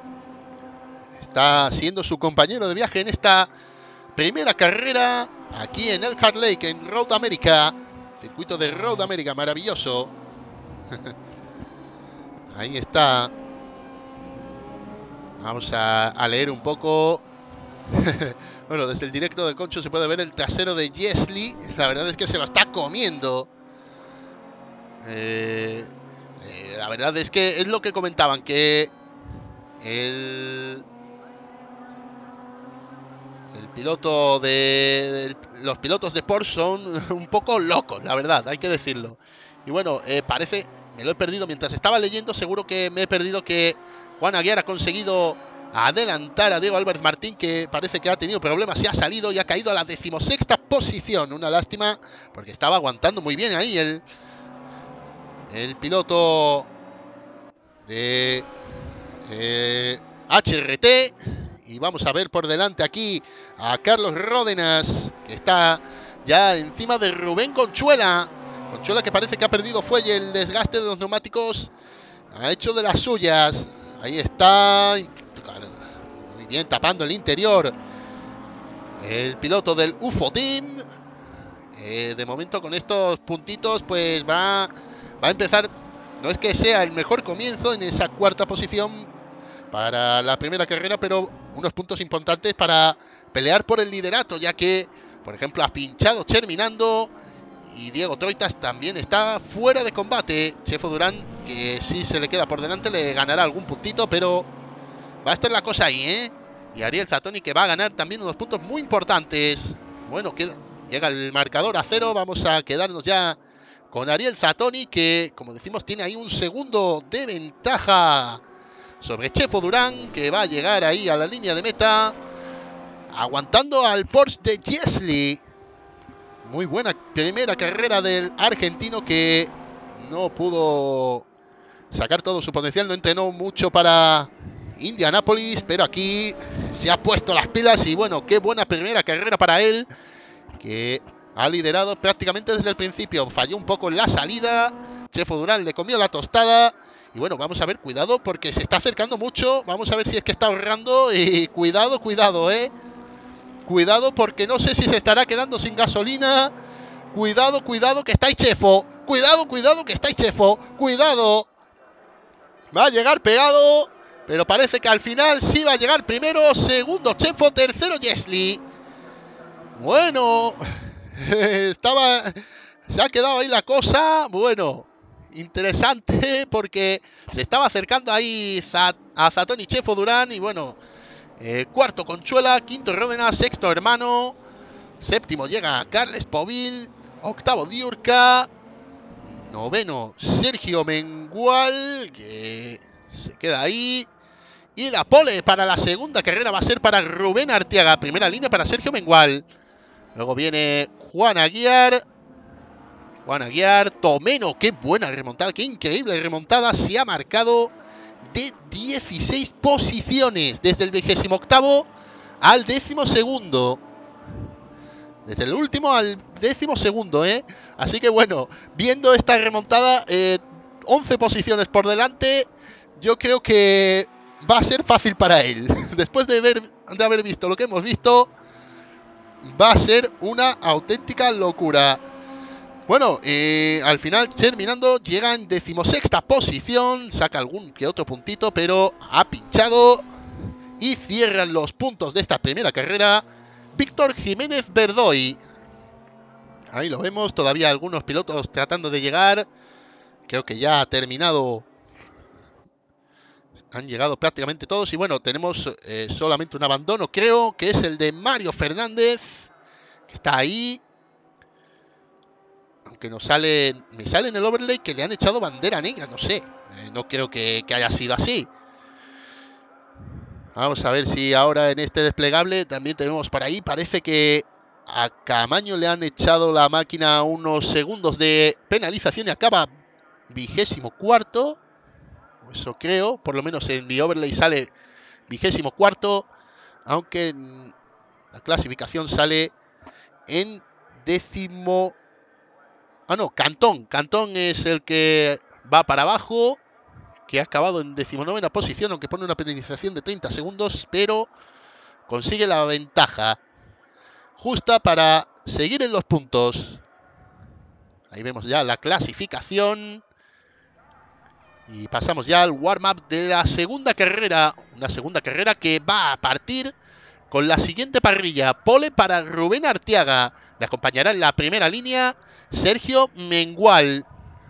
Está siendo su compañero de viaje en esta primera carrera aquí en Elkhart Lake, en Road America. Circuito de Road America, maravilloso. Ahí está. Vamos a leer un poco. Bueno, desde el directo de Concho se puede ver el trasero de Jesli. La verdad es que se lo está comiendo. La verdad es que es lo que comentaban, que Los pilotos de Porsche son un poco locos, la verdad, hay que decirlo. Y bueno, parece, me lo he perdido mientras estaba leyendo, seguro que me he perdido que Juan Aguiar ha conseguido adelantar a Diego Álvarez Martín, que parece que ha tenido problemas, se ha salido y ha caído a la 16ª posición. Una lástima, porque estaba aguantando muy bien ahí el piloto de HRT. Y vamos a ver por delante aquí a Carlos Ródenas, que está ya encima de Rubén Conchuela. Conchuela, que parece que ha perdido fuelle, el desgaste de los neumáticos ha hecho de las suyas. Ahí está, muy bien, tapando el interior el piloto del UFO Team. De momento, con estos puntitos, pues va a empezar. No es que sea el mejor comienzo en esa 4ª posición para la primera carrera, pero unos puntos importantes para pelear por el liderato, ya que, por ejemplo, ha pinchado terminando y Diego Troitas también está fuera de combate. Chefo Durán, que si se le queda por delante, le ganará algún puntito, pero va a estar la cosa ahí, ¿eh? Y Ariel Zatoni, que va a ganar también unos puntos muy importantes. Bueno, llega el marcador a 0, vamos a quedarnos ya con Ariel Zatoni, que, como decimos, tiene ahí un segundo de ventaja sobre Chefo Durán, que va a llegar ahí a la línea de meta, aguantando al Porsche de Gasly. Muy buena primera carrera del argentino, que no pudo sacar todo su potencial, no entrenó mucho para Indianápolis, pero aquí se ha puesto las pilas y bueno, qué buena primera carrera para él, que ha liderado prácticamente desde el principio. Falló un poco en la salida, Chefo Durán le comió la tostada. Y bueno, vamos a ver, cuidado, porque se está acercando mucho. Vamos a ver si es que está ahorrando. Y cuidado, cuidado, porque no sé si se estará quedando sin gasolina. Cuidado, que estáis Chefo. Cuidado, que estáis Chefo. Cuidado. Va a llegar pegado, pero parece que al final sí va a llegar primero. Segundo Chefo, tercero Gasly. Bueno, se ha quedado ahí la cosa. Bueno, interesante, porque se estaba acercando ahí a Zatoni Chefo Durán. Y bueno, cuarto Conchuela, quinto Ródenas, sexto Hermano, séptimo llega Carles Povil, octavo Diurca, noveno Sergio Mengual, que se queda ahí. Y la pole para la segunda carrera va a ser para Rubén Arteaga. Primera línea para Sergio Mengual. Luego viene Juan Aguiar, Tomeno, qué buena remontada, qué increíble remontada. Se ha marcado de 16 posiciones, desde el 28º al 12º. Desde el último al 12º, ¿eh? Así que bueno, viendo esta remontada, 11 posiciones por delante, yo creo que va a ser fácil para él. Después de haber visto lo que hemos visto, va a ser una auténtica locura. Bueno, al final, terminando, llega en 16ª posición, saca algún que otro puntito, pero ha pinchado y cierran los puntos de esta primera carrera Víctor Jiménez Verdoy. Ahí lo vemos, todavía algunos pilotos tratando de llegar. Creo que ya ha terminado. Han llegado prácticamente todos y bueno, tenemos solamente un abandono, creo que es el de Mario Fernández, que está ahí. Aunque me sale en el overlay que le han echado bandera negra, no sé. No creo que haya sido así. Vamos a ver si ahora en este desplegable también tenemos por ahí. Parece que a Camaño le han echado la máquina unos segundos de penalización y acaba 24º. Eso creo. Por lo menos en mi overlay sale 24º. Aunque en la clasificación sale en décimo. Ah, no, Cantón. Cantón es el que va para abajo, que ha acabado en 19ª posición, aunque pone una penalización de 30 segundos, pero consigue la ventaja justa para seguir en los puntos. Ahí vemos ya la clasificación. Y pasamos ya al warm-up de la segunda carrera. Una segunda carrera que va a partir con la siguiente parrilla. Pole para Rubén Arteaga. Le acompañará en la primera línea Sergio Mengual.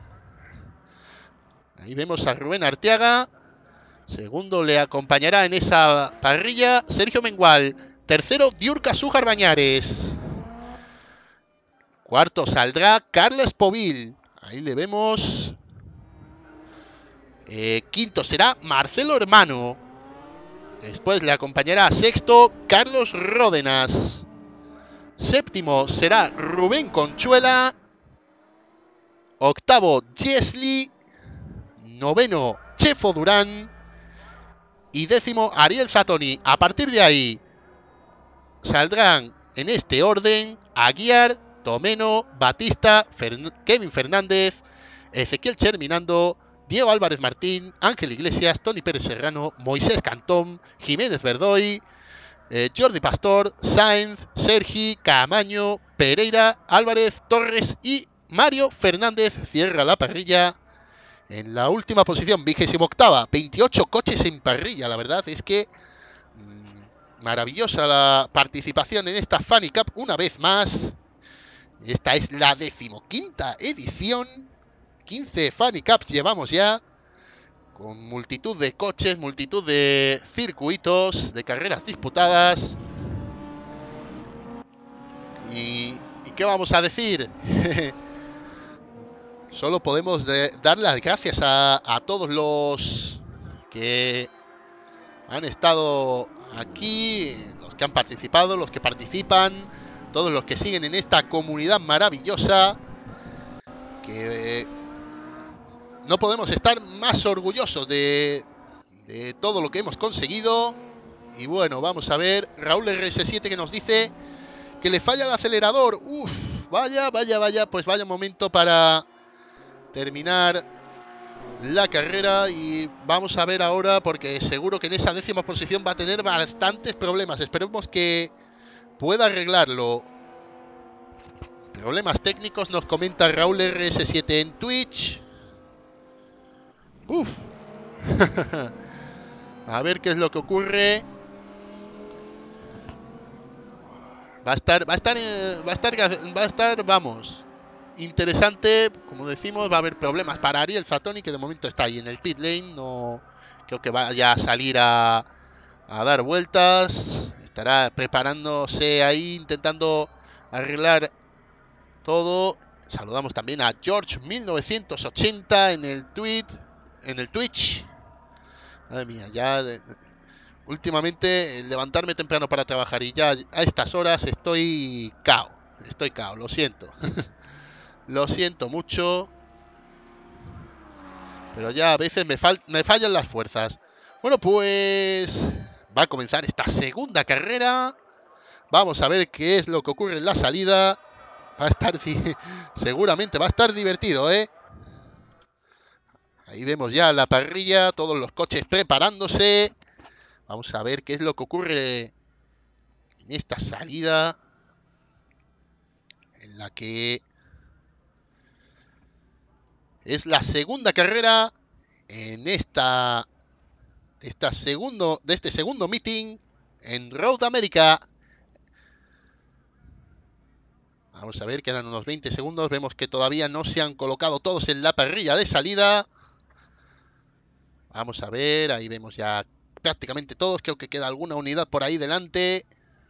Ahí vemos a Rubén Arteaga. Segundo le acompañará en esa parrilla Sergio Mengual. Tercero, Diurca Sújar Bañares. Cuarto saldrá Carles Povil. Ahí le vemos. Quinto será Marcelo Hermano. Después le acompañará sexto Carlos Ródenas. Séptimo será Rubén Conchuela. Octavo Jesli. Noveno Chefo Durán. Y décimo Ariel Zatoni. A partir de ahí saldrán en este orden Aguiar, Tomeno, Batista, Kevin Fernández, Ezequiel Cherminando, Diego Álvarez Martín, Ángel Iglesias, Tony Pérez Serrano, Moisés Cantón, Jiménez Verdoy, Jordi Pastor, Sainz, Sergi, Camaño, Pereira, Álvarez, Torres y Mario Fernández. Cierra la parrilla en la última posición, 28ª, 28 coches en parrilla. La verdad es que maravillosa la participación en esta Funny Cup una vez más. Esta es la 15ª edición. 15 Funny Cups llevamos ya, con multitud de coches, multitud de circuitos, de carreras disputadas. ¿Y qué vamos a decir? Solo podemos dar las gracias a todos los que han estado aquí, los que han participado, los que participan, todos los que siguen en esta comunidad maravillosa, que no podemos estar más orgullosos de todo lo que hemos conseguido. Y bueno, vamos a ver, Raúl RS7 que nos dice que le falla el acelerador. Uf, vaya, pues vaya momento para terminar la carrera. Y vamos a ver ahora, porque seguro que en esa 10ª posición va a tener bastantes problemas. Esperemos que pueda arreglarlo. Problemas técnicos, nos comenta Raúl RS7 en Twitch. Uf. A ver qué es lo que ocurre. Va a estar, vamos, interesante. Como decimos, va a haber problemas para Ariel Zatoni, que de momento está ahí en el pit lane. No creo que vaya a salir a dar vueltas. Estará preparándose ahí, intentando arreglar todo. Saludamos también a George1980 en el Twitch. Madre mía, ya últimamente levantarme temprano para trabajar y ya a estas horas estoy cao, lo siento. Lo siento mucho, pero ya a veces me fallan las fuerzas. Bueno, pues va a comenzar esta segunda carrera. Vamos a ver qué es lo que ocurre en la salida. Va a estar, seguramente va a estar divertido, ¿eh? Ahí vemos ya la parrilla, todos los coches preparándose. Vamos a ver qué es lo que ocurre en esta salida, en la que es la segunda carrera en este segundo meeting en Road America. Vamos a ver, quedan unos 20 segundos. Vemos que todavía no se han colocado todos en la parrilla de salida. Vamos a ver, ahí vemos ya prácticamente todos. Creo que queda alguna unidad por ahí delante.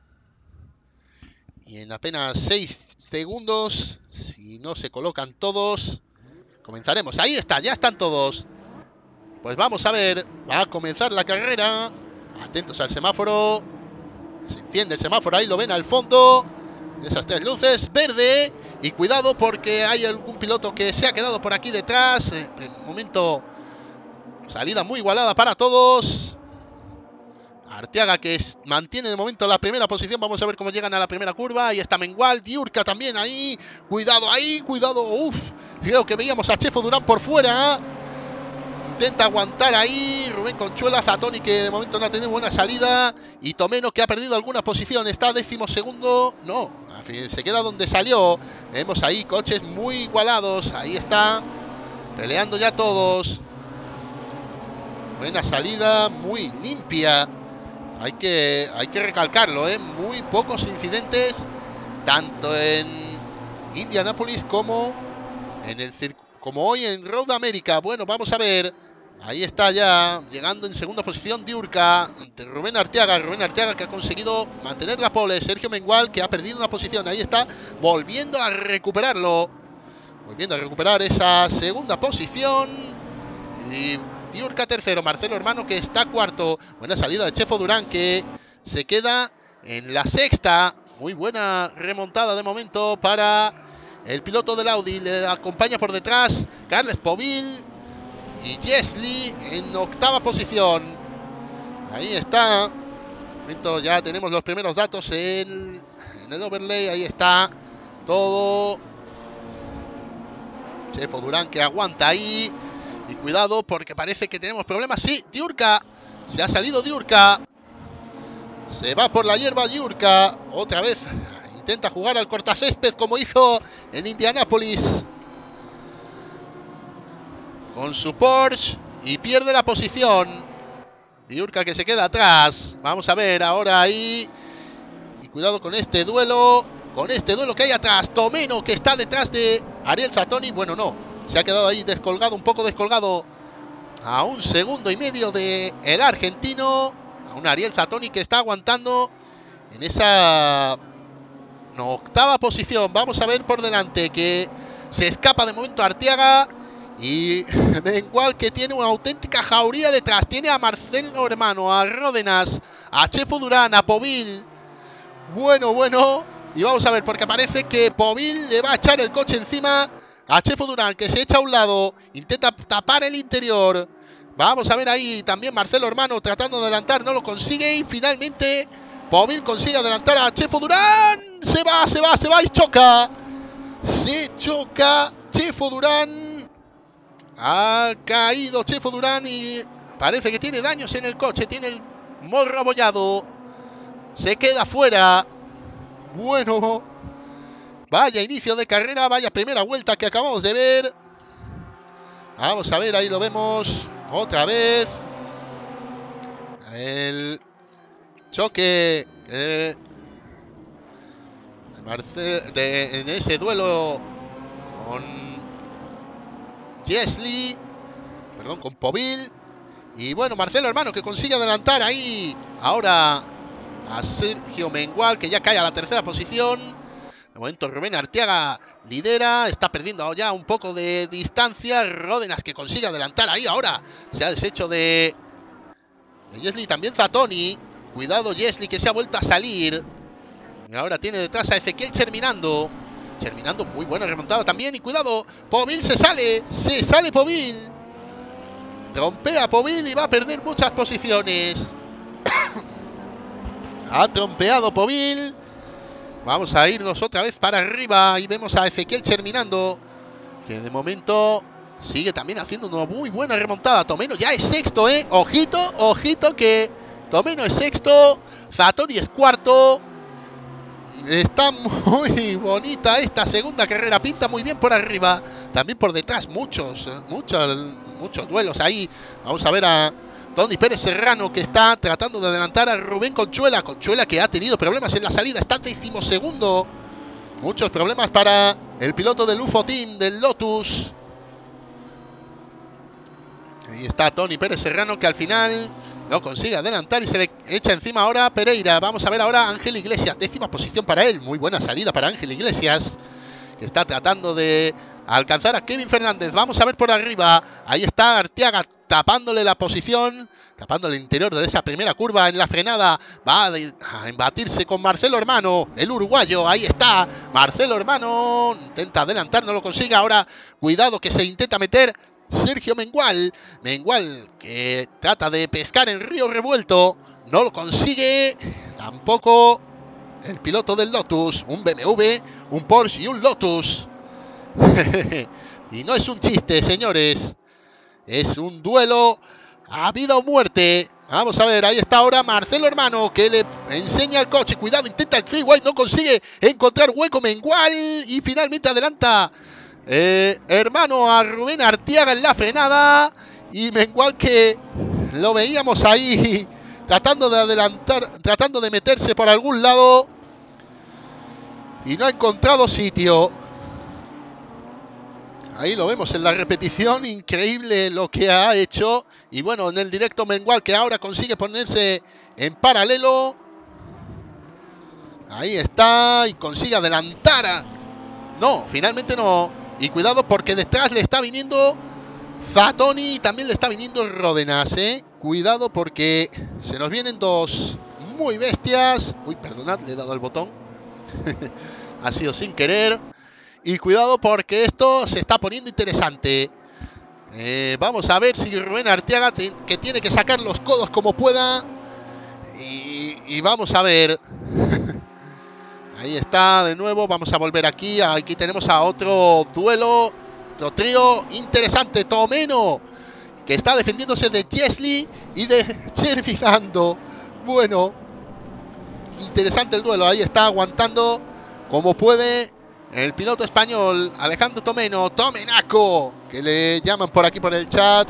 Y en apenas 6 segundos, si no se colocan todos, comenzaremos. Ahí está, ya están todos. Pues vamos a ver, va a comenzar la carrera. Atentos al semáforo. Se enciende el semáforo, ahí lo ven al fondo. Esas 3 luces, verde. Y cuidado porque hay algún piloto que se ha quedado por aquí detrás. En un momento, salida muy igualada para todos. Arteaga que mantiene de momento la primera posición. Vamos a ver cómo llegan a la primera curva. Ahí está Mengual, Diurca también ahí. Cuidado ahí, cuidado. Uf, creo que veíamos a Chefo Durán por fuera. Intenta aguantar ahí Rubén Conchuela, Zatoni que de momento no ha tenido buena salida. Y Tomeno que ha perdido alguna posición. Está 12º. No, se queda donde salió. Vemos ahí coches muy igualados. Ahí está. Peleando ya todos. Buena salida, muy limpia. Hay que recalcarlo, ¿eh? Muy pocos incidentes, tanto en Indianápolis como en como hoy en Road America. Bueno, vamos a ver. Ahí está ya, llegando en segunda posición Diurca ante Rubén Arteaga. Rubén Arteaga que ha conseguido mantener la pole. Sergio Mengual que ha perdido una posición. Ahí está, volviendo a recuperarlo. Volviendo a recuperar esa segunda posición. Y Diurca tercero. Marcelo Hermano que está cuarto. Buena salida de Chefo Durán que se queda en la sexta. Muy buena remontada de momento para el piloto del Audi. Le acompaña por detrás Carles Povil y Jesli en octava posición. Ahí está. Momento, ya tenemos los primeros datos en el overlay. Ahí está todo. Chefo Durán que aguanta ahí. Y cuidado porque parece que tenemos problemas. Sí, Diurca. Se ha salido Diurca. Se va por la hierba Diurca. Otra vez intenta jugar al cortacésped como hizo en Indianápolis con su Porsche y pierde la posición. Diurca que se queda atrás. Vamos a ver ahora ahí. Y cuidado con este duelo. Con este duelo que hay atrás. Tomeno que está detrás de Ariel Zatoni. Bueno, no. Se ha quedado ahí descolgado, un poco descolgado. A 1,5 segundos de el argentino. A un Ariel Zatoni que está aguantando en esa octava posición. Vamos a ver por delante que se escapa de momento Arteaga. Y Mengual que tiene una auténtica jauría detrás. Tiene a Marcelo Hermano, a Ródenas, a Chefo Durán, a Povil. Bueno. Y vamos a ver porque parece que Povil le va a echar el coche encima a Chefo Durán que se echa a un lado. Intenta tapar el interior. Vamos a ver ahí también Marcelo Hermano tratando de adelantar. No lo consigue y finalmente Povil consigue adelantar a Chefo Durán. Se va y choca. Se choca Chefo Durán. Ha caído Chefo Durán y parece que tiene daños en el coche. Tiene el morro abollado. Se queda fuera. Bueno. Vaya inicio de carrera. Vaya primera vuelta que acabamos de ver. Vamos a ver, ahí lo vemos. Otra vez. El choque en ese duelo con Jesli, perdón, con Povil. Y bueno, Marcelo Hermano que consigue adelantar ahí ahora a Sergio Mengual que ya cae a la tercera posición. De momento Rubén Arteaga lidera, está perdiendo ya un poco de distancia. Ródenas que consigue adelantar ahí ahora. Se ha deshecho de Jesli, también Zatoni. Cuidado Jesli que se ha vuelto a salir. Y ahora tiene detrás a Ezequiel Terminando. Terminando, muy buena remontada también. Y cuidado, Povil se sale Povil. Trompea Povil y va a perder muchas posiciones. Ha trompeado Povil. Vamos a irnos otra vez para arriba. Y vemos a Ezequiel Terminando, que de momento sigue también haciendo una muy buena remontada. Tomeno ya es sexto, Ojito que Tomeno es sexto. Zatoni es cuarto. Está muy bonita esta segunda carrera. Pinta muy bien por arriba. También por detrás muchos duelos ahí. Vamos a ver a Tony Pérez Serrano que está tratando de adelantar a Rubén Conchuela. Conchuela que ha tenido problemas en la salida. Está 12º. Muchos problemas para el piloto del UFO Team, del Lotus. Ahí está Tony Pérez Serrano que al final no consigue adelantar y se le echa encima ahora Pereira. Vamos a ver ahora a Ángel Iglesias. 10ª posición para él. Muy buena salida para Ángel Iglesias, que está tratando de alcanzar a Kevin Fernández. Vamos a ver por arriba. Ahí está Arteaga tapándole la posición, tapando el interior de esa primera curva en la frenada. Va a embatirse con Marcelo Hermano, el uruguayo. Ahí está Marcelo Hermano. Intenta adelantar, no lo consigue. Ahora cuidado que se intenta meter Sergio Mengual. Mengual que trata de pescar en río revuelto. No lo consigue. Tampoco el piloto del Lotus. Un BMW, un Porsche y un Lotus. Y no es un chiste, señores. Es un duelo a vida o muerte. Vamos a ver, ahí está ahora Marcelo Hermano que le enseña el coche. Cuidado, intenta el freeway, no consigue encontrar hueco Mengual. Y finalmente adelanta Hermano a Rubén Arteaga en la frenada. Y Mengual que lo veíamos ahí tratando de adelantar, tratando de meterse por algún lado. Y no ha encontrado sitio. Ahí lo vemos en la repetición, increíble lo que ha hecho. Y bueno, en el directo Mengual, que ahora consigue ponerse en paralelo. Ahí está, y consigue adelantar a... No, finalmente no. Y cuidado porque detrás le está viniendo Zatoni y también le está viniendo Ródenas, ¿eh? Cuidado porque se nos vienen dos muy bestias. Uy, perdonad, le he dado el botón. Ha sido sin querer. Y cuidado porque esto se está poniendo interesante. Vamos a ver si Rubén Arteaga, que tiene que sacar los codos como pueda. Y vamos a ver. Ahí está de nuevo. Vamos a volver aquí. Aquí tenemos a otro duelo. Otro trío interesante. Tomeno, que está defendiéndose de Jesli y de Chervizando. Bueno, interesante el duelo. Ahí está aguantando como puede el piloto español Alejandro Tomeno, Tomenaco, que le llaman por aquí por el chat.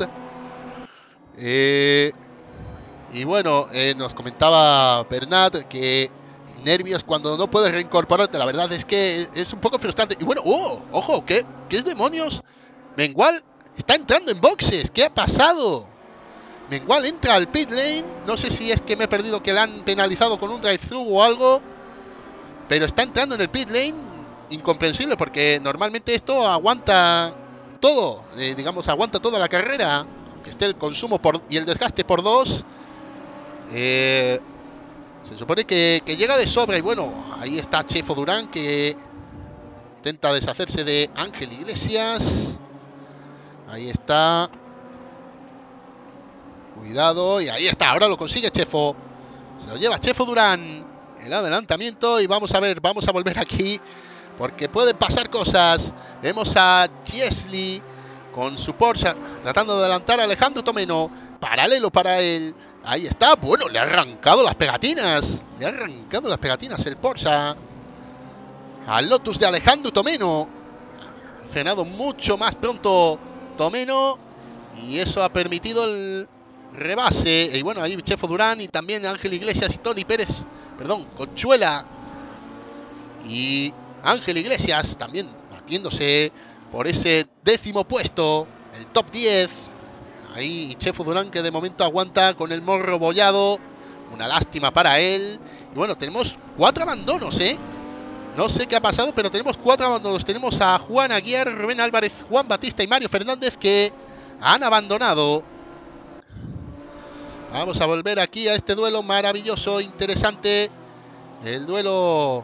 Y bueno, nos comentaba Bernat que nervios cuando no puedes reincorporarte. La verdad es que es un poco frustrante. Y bueno, ojo, ¿qué demonios? Mengual está entrando en boxes. ¿Qué ha pasado? Mengual entra al pit lane. No sé si es que me he perdido, que le han penalizado con un drive-thru o algo. Pero está entrando en el pit lane. Incomprensible, porque normalmente esto aguanta todo. Digamos, aguanta toda la carrera. Aunque esté el consumo y el desgaste por 2. Se supone que llega de sobra. Y bueno, ahí está Chefo Durán, que intenta deshacerse de Ángel Iglesias. Ahí está. Cuidado. Y ahí está. Ahora lo consigue Chefo. Se lo lleva Chefo Durán. El adelantamiento. Y vamos a ver. Vamos a volver aquí, porque pueden pasar cosas. Vemos a Jesli con su Porsche tratando de adelantar a Alejandro Tomeno. Paralelo para él. Ahí está. Bueno, le ha arrancado las pegatinas. Le ha arrancado las pegatinas el Porsche al Lotus de Alejandro Tomeno. Ha frenado mucho más pronto Tomeno. Y eso ha permitido el rebase. Y bueno, ahí Chefo Durán y también Ángel Iglesias y Tony Pérez. Perdón, Conchuela. Y Ángel Iglesias también batiéndose por ese 10º puesto, el top 10. Ahí Chefo Durán, que de momento aguanta con el morro bollado. Una lástima para él. Y bueno, tenemos 4 abandonos, ¿eh? No sé qué ha pasado, pero tenemos 4 abandonos. Tenemos a Juan Aguiar, Rubén Álvarez, Juan Batista y Mario Fernández, que han abandonado. Vamos a volver aquí a este duelo maravilloso, interesante. El duelo...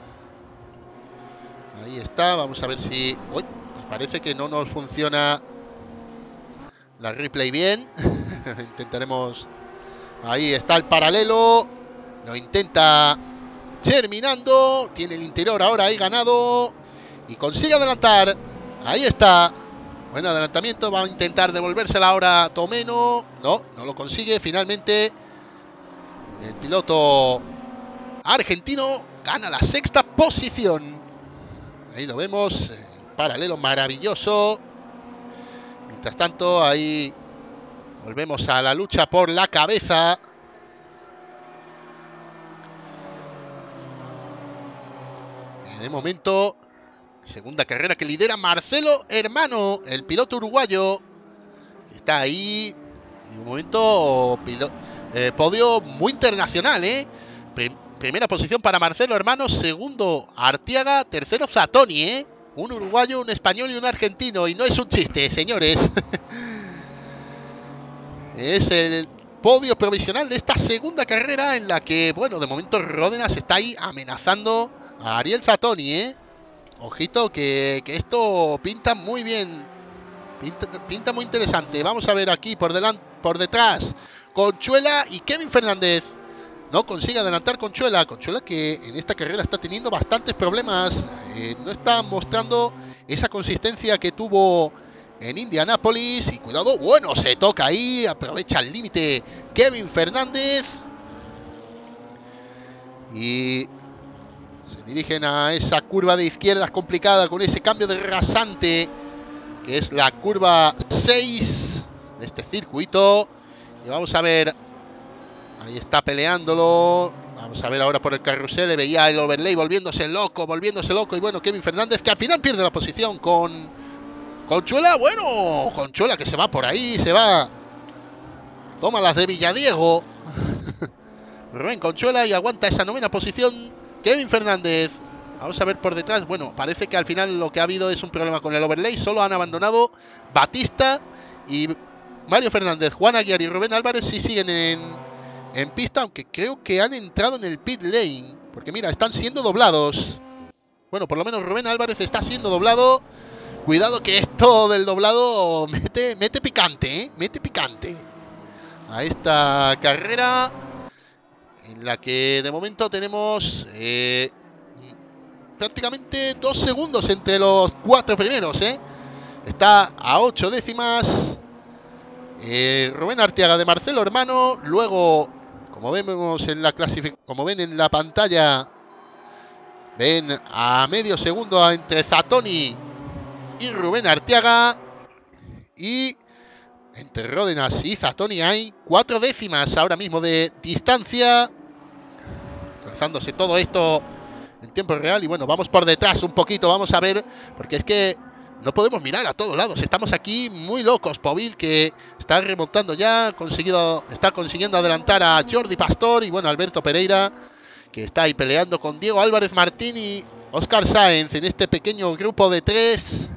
Ahí está, vamos a ver si... Uy, pues parece que no nos funciona la replay bien. Intentaremos... Ahí está el paralelo. Lo intenta terminando. Tiene el interior ahora ahí ganado. Y consigue adelantar. Ahí está. Buen adelantamiento. Va a intentar devolvérsela ahora Tomeno. No, no lo consigue. Finalmente el piloto argentino gana la 6ª posición. Ahí lo vemos, paralelo maravilloso. Mientras tanto, ahí volvemos a la lucha por la cabeza. De momento, segunda carrera que lidera Marcelo Hermano, el piloto uruguayo. Está ahí. En un momento, podio muy internacional, ¿eh? Primera posición para Marcelo Hermano, segundo Arteaga, tercero Zatoni, ¿eh? Un uruguayo, un español y un argentino. Y no es un chiste, señores. Es el podio provisional de esta segunda carrera, en la que, bueno, de momento Ródenas está ahí amenazando a Ariel Zatoni, ¿eh? Ojito que esto pinta muy bien. Pinta muy interesante. Vamos a ver aquí por detrás Conchuela y Kevin Fernández. No consigue adelantar Conchuela. Conchuela, que en esta carrera está teniendo bastantes problemas. No está mostrando esa consistencia que tuvo en Indianápolis. Y cuidado, bueno, se toca ahí. Aprovecha el límite Kevin Fernández. Y se dirigen a esa curva de izquierdas complicada, con ese cambio de rasante, que es la curva 6 de este circuito. Y vamos a ver. Ahí está peleándolo. Vamos a ver ahora por el carrusel. Le veía el overlay volviéndose loco. Y bueno, Kevin Fernández, que al final pierde la posición con Conchuela, bueno, Conchuela que se va por ahí, se va. Toma las de Villadiego. Rubén Conchuela y aguanta esa novena posición Kevin Fernández. Vamos a ver por detrás. Bueno, parece que al final lo que ha habido es un problema con el overlay. Solo han abandonado Batista y Mario Fernández. Juan Aguiar y Rubén Álvarez sí siguen en pista, aunque creo que han entrado en el pit lane. Porque mira, están siendo doblados. Bueno, por lo menos Rubén Álvarez está siendo doblado. Cuidado que esto del doblado mete picante, ¿eh? Mete picante a esta carrera en la que de momento tenemos prácticamente 2 segundos entre los 4 primeros, ¿eh? Está a 8 décimas Rubén Arteaga de Marcelo Hermano. Luego, como vemos en la como ven en la pantalla, ven a medio segundo entre Zatoni y Rubén Arteaga. Y entre Ródenas y Zatoni hay 4 décimas ahora mismo de distancia. Realizándose todo esto en tiempo real. Y bueno, vamos por detrás un poquito. Vamos a ver, porque es que no podemos mirar a todos lados. Estamos aquí muy locos. Povil, que está remontando ya. Está consiguiendo adelantar a Jordi Pastor. Y bueno, Alberto Pereira, que está ahí peleando con Diego Álvarez Martín y Óscar Sáenz en este pequeño grupo de 3.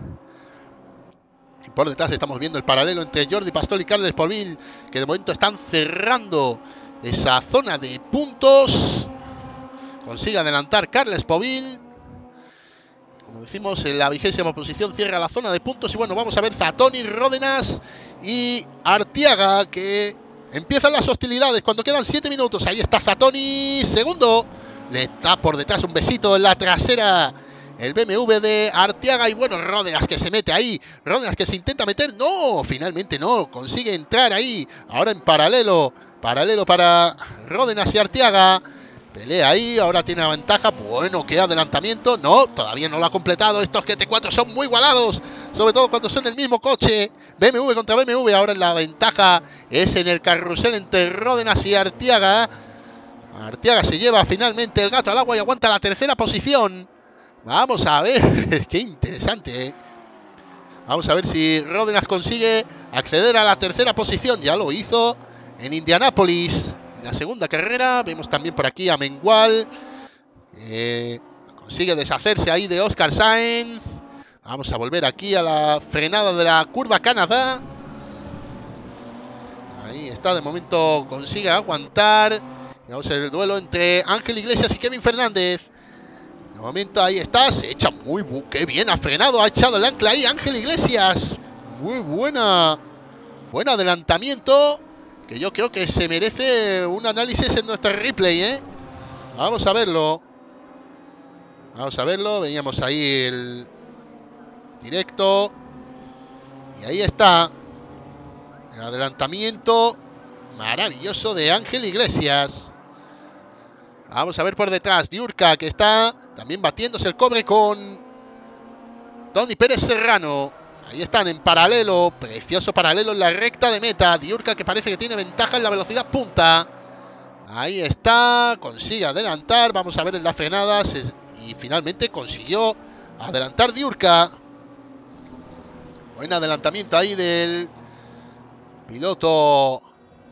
Y por detrás estamos viendo el paralelo entre Jordi Pastor y Carles Povil, que de momento están cerrando esa zona de puntos. Consigue adelantar Carles Povil. Como decimos, en la 20ª posición cierra la zona de puntos. Y bueno, vamos a ver Zatoni, Ródenas y Arteaga, que empiezan las hostilidades cuando quedan 7 minutos. Ahí está Zatoni, segundo. Le da por detrás un besito en la trasera el BMW de Arteaga. Y bueno, Ródenas que se mete ahí. Ródenas que se intenta meter. No, finalmente no. Consigue entrar ahí. Ahora en paralelo. Paralelo para Ródenas y Arteaga. Pelea ahí, ahora tiene la ventaja. Bueno, qué adelantamiento. No, todavía no lo ha completado. Estos GT4 son muy igualados, sobre todo cuando son el mismo coche. BMW contra BMW. Ahora la ventaja es en el carrusel entre Ródenas y Arteaga. Arteaga se lleva finalmente el gato al agua y aguanta la 3ª posición. Vamos a ver. Qué interesante, ¿eh? Vamos a ver si Ródenas consigue acceder a la 3ª posición. Ya lo hizo en Indianápolis. La segunda carrera, vemos también por aquí a Mengual. Consigue deshacerse ahí de Óscar Sáenz. Vamos a volver aquí a la frenada de la curva Canadá. Ahí está, de momento consigue aguantar. Y vamos a ver el duelo entre Ángel Iglesias y Kevin Fernández. De momento ahí está, se echa muy qué bien, ha frenado, ha echado el ancla ahí Ángel Iglesias. Muy buen adelantamiento, que yo creo que se merece un análisis en nuestra replay, ¿eh? Vamos a verlo. Vamos a verlo. Veníamos ahí el directo. Y ahí está. El adelantamiento maravilloso de Ángel Iglesias. Vamos a ver por detrás. Diurca, que está también batiéndose el cobre con Tony Pérez Serrano. Ahí están en paralelo, precioso paralelo en la recta de meta. Diurca, que parece que tiene ventaja en la velocidad punta. Ahí está, consigue adelantar. Vamos a ver en las frenadas. Y finalmente consiguió adelantar Diurca. Buen adelantamiento ahí del piloto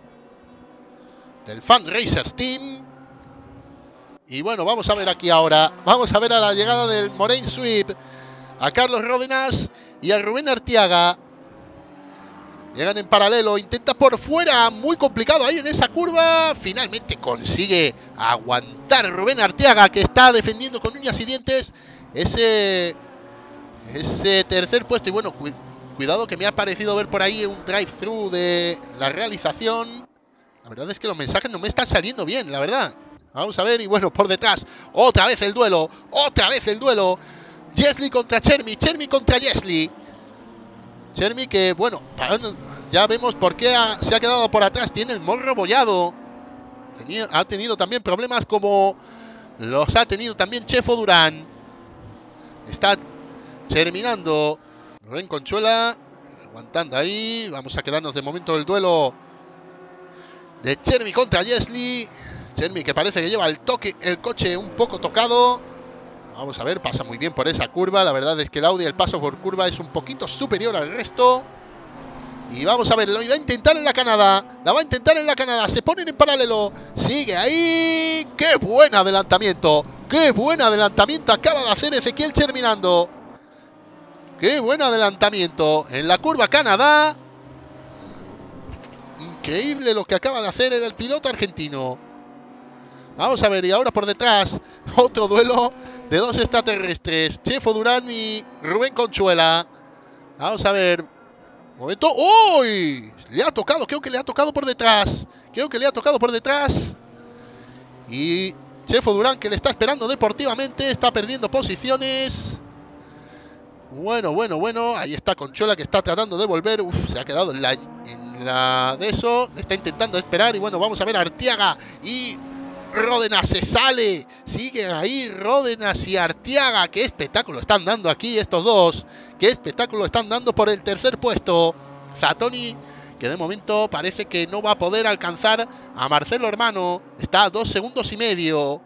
del Fan Racers Team. Y bueno, vamos a ver aquí ahora. Vamos a ver a la llegada del Moraine Sweep. A Carlos Ródenas y a Rubén Arteaga. Llegan en paralelo, intenta por fuera, muy complicado ahí en esa curva. Finalmente consigue aguantar Rubén Arteaga, que está defendiendo con uñas y dientes ese 3er puesto. Y bueno, cuidado que me ha parecido ver por ahí un drive-thru de la realización. La verdad es que los mensajes no me están saliendo bien, la verdad. Vamos a ver, y bueno, por detrás, otra vez el duelo. Jesli contra Chermi, Chermi contra Jesli. Chermi que, bueno, ya vemos por qué se ha quedado por atrás. Tiene el morro bollado. Ha tenido también problemas como los ha tenido también Chefo Durán. Está terminando Rubén Conchuela, aguantando ahí. Vamos a quedarnos de momento del duelo de Chermi contra Jesli. Chermi que parece que lleva el coche un poco tocado. Vamos a ver, pasa muy bien por esa curva. La verdad es que el Audi, el paso por curva es un poquito superior al resto. Y vamos a ver, lo va a intentar en la Canadá. La va a intentar en la Canadá. Se ponen en paralelo. Sigue ahí. ¡Qué buen adelantamiento! ¡Qué buen adelantamiento acaba de hacer Ezequiel terminando! ¡Qué buen adelantamiento! En la curva Canadá. Increíble lo que acaba de hacer el piloto argentino. Vamos a ver, y ahora por detrás, otro duelo de dos extraterrestres. Chefo Durán y Rubén Conchuela. Vamos a ver. Momento. ¡Uy! Le ha tocado, creo que le ha tocado por detrás. Creo que le ha tocado por detrás. Y Chefo Durán, que le está esperando deportivamente, está perdiendo posiciones. Bueno. Ahí está Conchuela, que está tratando de volver. Uf, se ha quedado en la de eso. Le está intentando esperar. Y bueno, vamos a ver a Arteaga y Ródenas se sale. Siguen ahí Ródenas y Arteaga. Qué espectáculo están dando aquí estos dos. Qué espectáculo están dando por el tercer puesto. Zatoni, que de momento parece que no va a poder alcanzar a Marcelo Hermano. Está a 2 segundos y medio.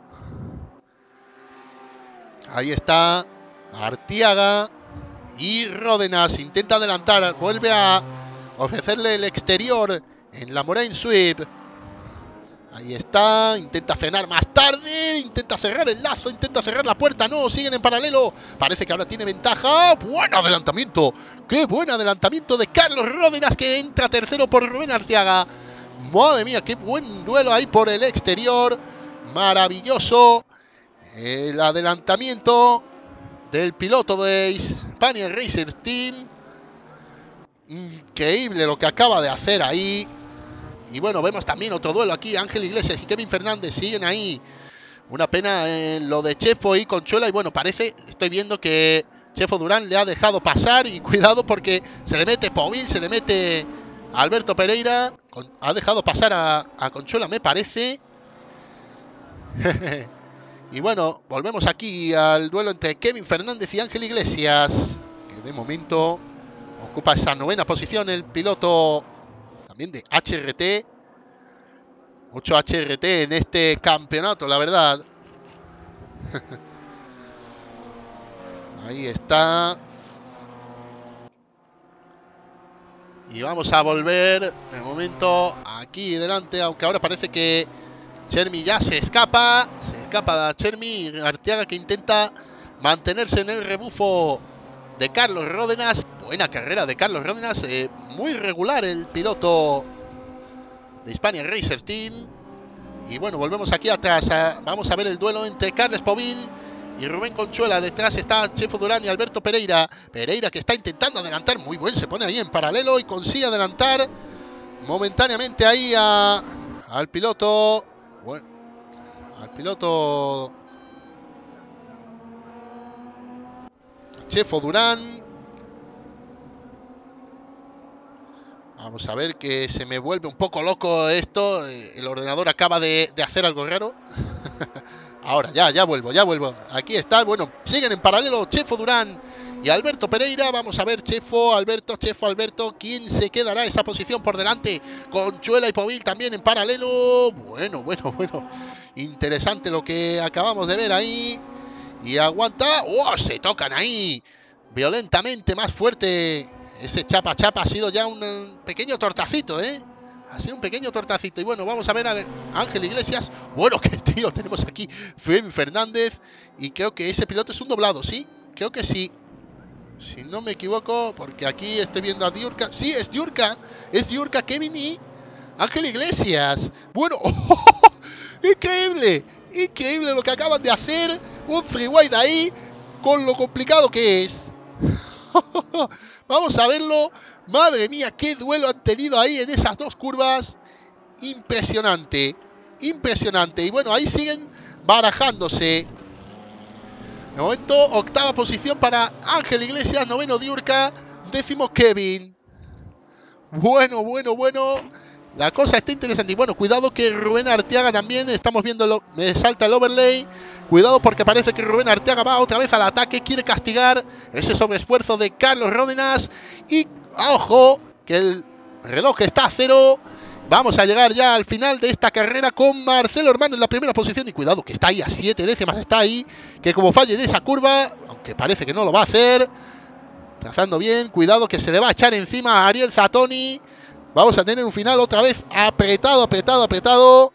Ahí está Arteaga y Ródenas. Intenta adelantar. Vuelve a ofrecerle el exterior en la Moraine Sweep. Ahí está, intenta frenar más tarde, intenta cerrar el lazo, intenta cerrar la puerta, no, siguen en paralelo, parece que ahora tiene ventaja. ¡Buen adelantamiento! ¡Qué buen adelantamiento de Carlos Ródenas, que entra tercero por Rubén Arteaga! ¡Madre mía, qué buen duelo ahí por el exterior! ¡Maravilloso! El adelantamiento del piloto de Hispania Racers Team. Increíble lo que acaba de hacer ahí. Y bueno, vemos también otro duelo aquí. Ángel Iglesias y Kevin Fernández siguen ahí. Una pena en lo de Chefo y Conchuela. Y bueno, estoy viendo que Chefo Durán le ha dejado pasar. Y cuidado porque se le mete Povil, se le mete a Alberto Pereira. Ha dejado pasar a Conchuela, me parece. Y bueno, volvemos aquí al duelo entre Kevin Fernández y Ángel Iglesias, que de momento ocupa esa 9ª posición el piloto también de HRT. Mucho HRT en este campeonato, la verdad. Ahí está. Y vamos a volver de momento aquí delante, aunque ahora parece que Chermi ya se escapa. Se escapa de Chermi. Arteaga, que intenta mantenerse en el rebufo de Carlos Ródenas. Buena carrera de Carlos Ródenas. Muy regular el piloto de Hispania Racers Team. Y bueno, volvemos aquí atrás. Vamos a ver el duelo entre Carles Povil y Rubén Conchuela. Detrás está Chefo Durán y Alberto Pereira. Pereira, que está intentando adelantar. Muy bien, se pone ahí en paralelo y consigue adelantar momentáneamente ahí al piloto. Bueno, al piloto Chefo Durán. Vamos a ver, que se me vuelve un poco loco esto. El ordenador acaba de hacer algo raro. Ahora, ya vuelvo. Aquí está, bueno, siguen en paralelo Chefo Durán y Alberto Pereira. Vamos a ver, Chefo, Alberto. ¿Quién se quedará esa posición por delante? Conchuela y Povil también en paralelo. Bueno. Interesante lo que acabamos de ver ahí. Y aguanta. ¡Oh! Se tocan ahí violentamente, más fuerte. Ese chapa ha sido ya un pequeño tortacito, ¿eh? Ha sido un pequeño tortacito. Y bueno, vamos a ver a Ángel Iglesias. Bueno, qué tío tenemos aquí. Kevin Fernández. Y creo que ese piloto es un doblado, ¿sí? Creo que sí. Si no me equivoco, porque aquí estoy viendo a Diurka. Sí, es Diurka. Es Diurka, Kevin y Ángel Iglesias. Bueno, increíble. Increíble lo que acaban de hacer. Un freeway de ahí, con lo complicado que es. Vamos a verlo. Madre mía, qué duelo han tenido ahí en esas dos curvas. Impresionante. Y bueno, ahí siguen barajándose. De momento, 8ª posición para Ángel Iglesias, 9º Diurka, 10º Kevin. Bueno. La cosa está interesante. Y bueno, cuidado que Rubén Arteaga también, estamos viendo, me salta el overlay. Cuidado porque parece que Rubén Arteaga va otra vez al ataque, quiere castigar ese sobreesfuerzo de Carlos Ródenas. Y ojo, que el reloj está a 0 Vamos a llegar ya al final de esta carrera con Marcelo Hermano en la primera posición. Y cuidado, que está ahí a 7 décimas, está ahí. Que como falle en esa curva, aunque parece que no lo va a hacer, trazando bien, cuidado que se le va a echar encima a Ariel Zatoni. Vamos a tener un final otra vez apretado, apretado, apretado.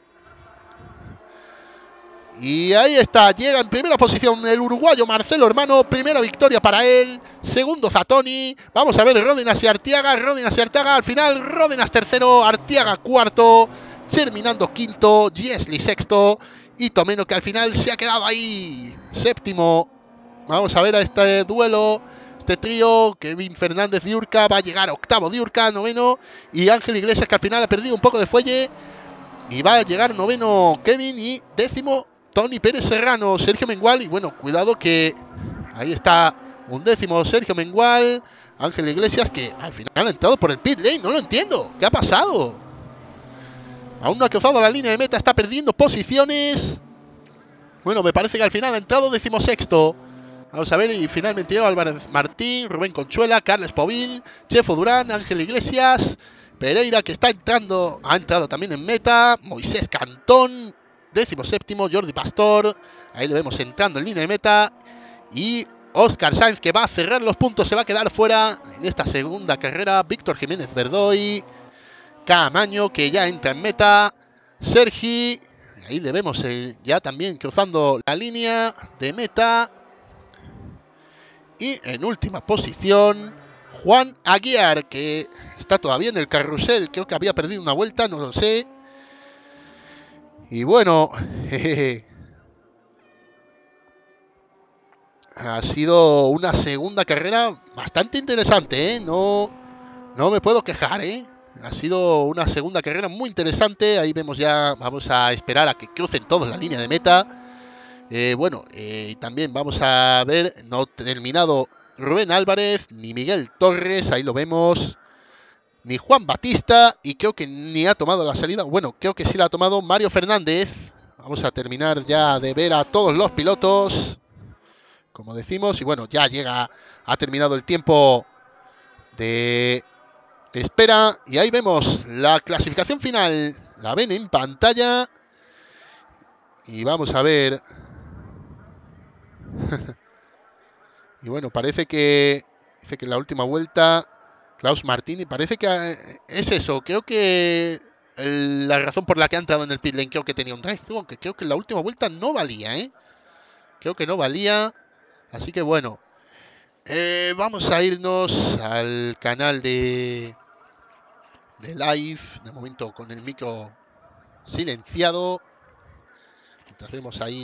Y ahí está, llega en primera posición el uruguayo Marcelo Hermano, primera victoria para él, segundo Zatoni, vamos a ver Ródenas y Artiaga, al final Ródenas tercero, Artiaga cuarto, terminando quinto, Giesli sexto y Tomeno que al final se ha quedado ahí, séptimo. Vamos a ver a este duelo, este trío, Kevin Fernández Diurca, va a llegar octavo Diurca, noveno, y Ángel Iglesias que al final ha perdido un poco de fuelle, y va a llegar noveno Kevin y décimo Tony Pérez Serrano, Sergio Mengual. Y bueno, cuidado que ahí está un décimo Sergio Mengual, Ángel Iglesias, que al final ha entrado por el pit lane. No lo entiendo. ¿Qué ha pasado? Aún no ha cruzado la línea de meta, está perdiendo posiciones. Bueno, me parece que al final ha entrado decimosexto. Vamos a ver, y finalmente Álvarez Martín, Rubén Conchuela, Carles Povil, Chefo Durán, Ángel Iglesias, Pereira, que está entrando, ha entrado también en meta, Moisés Cantón, 17º, Jordi Pastor, ahí lo vemos entrando en línea de meta, y Óscar Sainz, que va a cerrar los puntos, se va a quedar fuera en esta segunda carrera, Víctor Jiménez Verdoy, Camaño, que ya entra en meta, Sergi, ahí le vemos ya también cruzando la línea de meta, y en última posición, Juan Aguiar, que está todavía en el carrusel. Creo que había perdido una vuelta, no lo sé. Y bueno, ha sido una segunda carrera bastante interesante, ¿eh? No me puedo quejar, ¿eh? Ha sido una segunda carrera muy interesante. Ahí vemos ya, vamos a esperar a que crucen todos la línea de meta. Bueno, también vamos a ver, no terminado Rubén Álvarez, ni Miguel Torres, ahí lo vemos, ni Juan Batista, y creo que ni ha tomado la salida, bueno, creo que sí la ha tomado Mario Fernández. Vamos a terminar ya de ver a todos los pilotos, como decimos, y bueno, ya ha terminado el tiempo de espera, y ahí vemos la clasificación final, la ven en pantalla, y vamos a ver. Y bueno, parece que dice que en la última vuelta Klaus Martini, parece que es eso. Creo que la razón por la que ha entrado en el pit lane, creo que tenía un drive-thru, aunque creo que en la última vuelta no valía, ¿eh? Creo que no valía. Así que bueno, vamos a irnos al canal de live. De momento con el micro silenciado. Mientras vemos ahí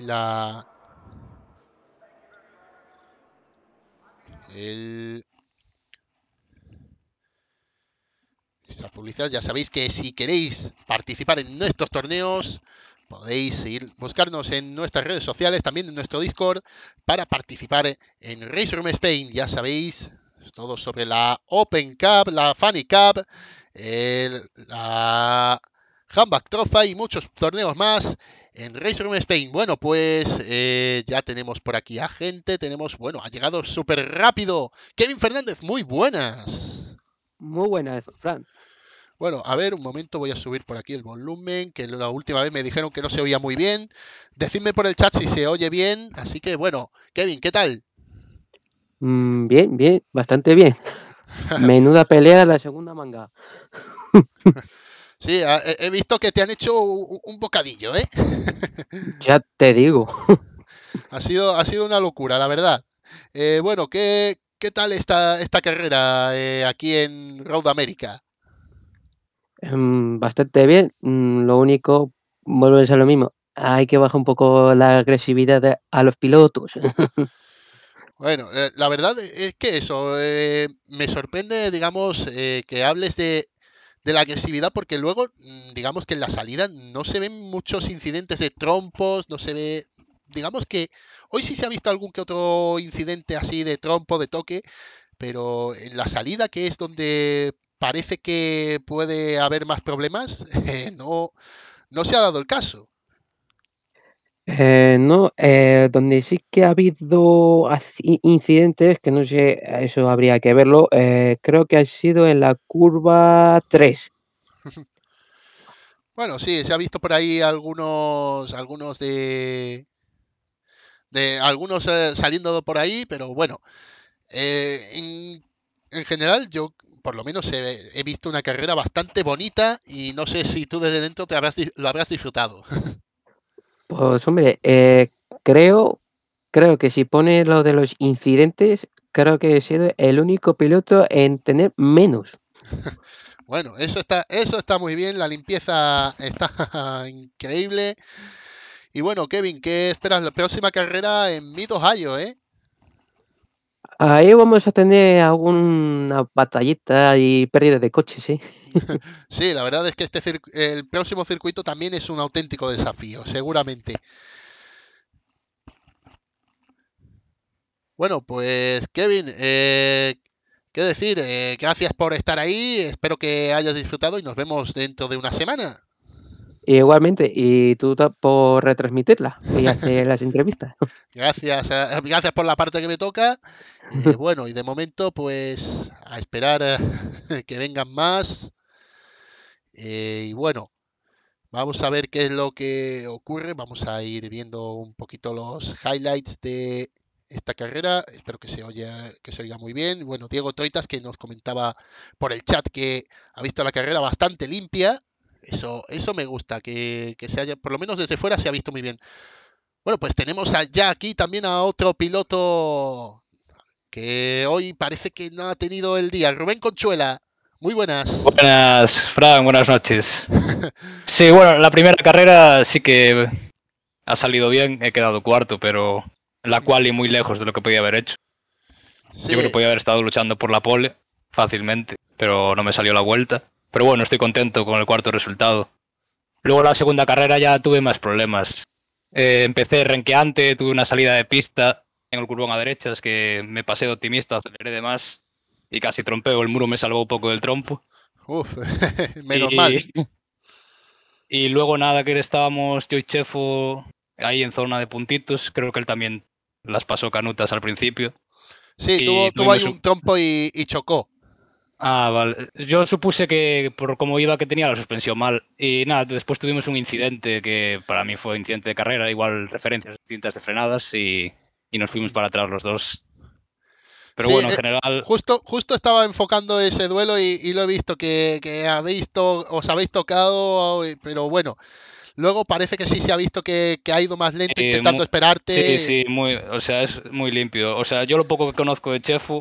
esa publicidad. Ya sabéis que si queréis participar en nuestros torneos, podéis buscarnos en nuestras redes sociales, también en nuestro Discord, para participar en Race Room Spain. Ya sabéis, es todo sobre la Open Cup, la Funny Cup, la Handback Trophy y muchos torneos más en Race Room Spain. Bueno, pues ya tenemos por aquí a gente, bueno, ha llegado súper rápido Kevin Fernández, muy buenas. Muy buenas, Fran. Bueno, a ver, un momento, voy a subir por aquí el volumen, que la última vez me dijeron que no se oía muy bien. Decidme por el chat si se oye bien. Así que bueno, Kevin, ¿qué tal? Bien, bastante bien. Menuda pelea la segunda manga. Sí, he visto que te han hecho un bocadillo, ¿eh? Ya te digo. Ha sido una locura, la verdad. Bueno, ¿qué tal esta carrera aquí en Road America? Bastante bien. Lo único, vuelves a lo mismo. Hay que bajar un poco la agresividad a los pilotos. Bueno, la verdad es que eso, me sorprende, digamos, que hables de la agresividad, porque luego, digamos que en la salida no se ven muchos incidentes de trompos, no se ve, digamos que hoy sí se ha visto algún que otro incidente así de trompo, de toque, pero en la salida, que es donde parece que puede haber más problemas, no se ha dado el caso. No, donde sí que ha habido incidentes, que no sé, eso habría que verlo, creo que ha sido en la curva 3. Bueno, sí, se ha visto por ahí algunos de algunos saliendo por ahí, pero bueno, en general yo por lo menos he visto una carrera bastante bonita y no sé si tú desde dentro lo habrás disfrutado. Pues hombre, creo que si pones lo de los incidentes, creo que he sido el único piloto en tener menos. Bueno, eso está muy bien, la limpieza está increíble. Y bueno, Kevin, ¿qué esperas la próxima carrera en Mid Ohio, eh? Ahí vamos a tener alguna batallita y pérdida de coches, ¿sí? Sí, la verdad es que el próximo circuito también es un auténtico desafío, seguramente. Bueno, pues Kevin, qué decir, gracias por estar ahí, espero que hayas disfrutado y nos vemos dentro de una semana. Igualmente, y tú por retransmitirla y hacer las entrevistas. Gracias, gracias por la parte que me toca. Bueno, y de momento, pues a esperar que vengan más. Y bueno, vamos a ver qué es lo que ocurre. Vamos a ir viendo un poquito los highlights de esta carrera. Espero que se oiga muy bien. Bueno, Diego Toitas que nos comentaba por el chat que ha visto la carrera bastante limpia. Eso me gusta, que se haya, por lo menos desde fuera se ha visto muy bien. Bueno, pues tenemos ya aquí también a otro piloto que hoy parece que no ha tenido el día. Rubén Conchuela, muy buenas. Buenas, Fran, buenas noches. Sí, bueno, la primera carrera sí que ha salido bien, he quedado cuarto, pero la quali muy lejos de lo que podía haber hecho. Yo creo Sí, que podía haber estado luchando por la pole fácilmente, pero no me salió la vuelta. Pero bueno, estoy contento con el cuarto resultado. Luego la segunda carrera ya tuve más problemas. Empecé renqueante, tuve una salida de pista en el curvón a derechas que me pasé de optimista, aceleré de más y casi trompeo. El muro me salvó un poco del trompo. uf, menos mal. Y Y luego nada, que estábamos yo y Chefo ahí en zona de puntitos. Creo que él también las pasó canutas al principio. Sí, Y tuvo ahí tuvimos un trompo y chocó. Ah, vale. Yo supuse que por cómo iba que tenía la suspensión mal. Y nada, después tuvimos un incidente que para mí fue incidente de carrera, igual referencias distintas de frenadas y nos fuimos para atrás los dos. Pero Sí, bueno, en general, justo estaba enfocando ese duelo y lo he visto que os habéis tocado, pero bueno, luego parece que sí se ha visto que ha ido más lento eh, intentando mu- sí, esperarte. sí, o sea, es muy limpio. O sea, yo lo poco que conozco de Chefu,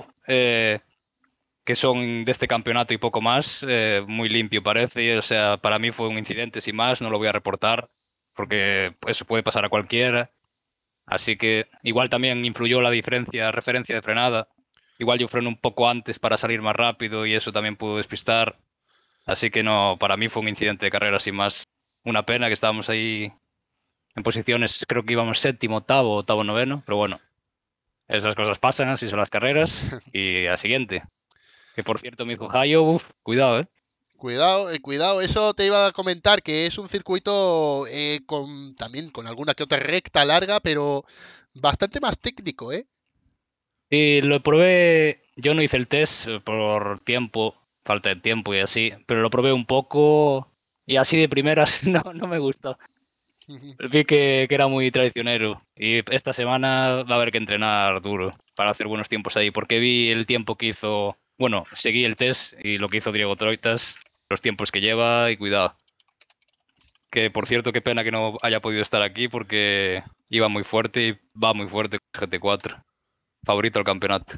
que son de este campeonato y poco más, muy limpio parece. Y, o sea, para mí fue un incidente sin más, no lo voy a reportar, porque eso puede pasar a cualquiera. Así que igual también influyó la referencia de frenada. Igual yo freno un poco antes para salir más rápido y eso también pudo despistar. Así que no, para mí fue un incidente de carrera sin más. Una pena que estábamos ahí en posiciones, creo que íbamos séptimo, octavo, noveno, pero bueno, esas cosas pasan, así son las carreras. Y a siguiente. Que por cierto, mi hijo Hayo, cuidado, ¿eh? Cuidado, cuidado, eso te iba a comentar, que es un circuito también con alguna que otra recta larga, pero bastante más técnico, ¿eh? Y lo probé, yo no hice el test por tiempo, falta de tiempo y así, pero lo probé un poco y así de primeras no me gustó. Vi que era muy traicionero y esta semana va a haber que entrenar duro para hacer buenos tiempos ahí, porque vi el tiempo que hizo, bueno, seguí el test y lo que hizo Diego Troitas, los tiempos que lleva y cuidado. Que por cierto, qué pena que no haya podido estar aquí porque iba muy fuerte y va muy fuerte con GT4. Favorito del campeonato.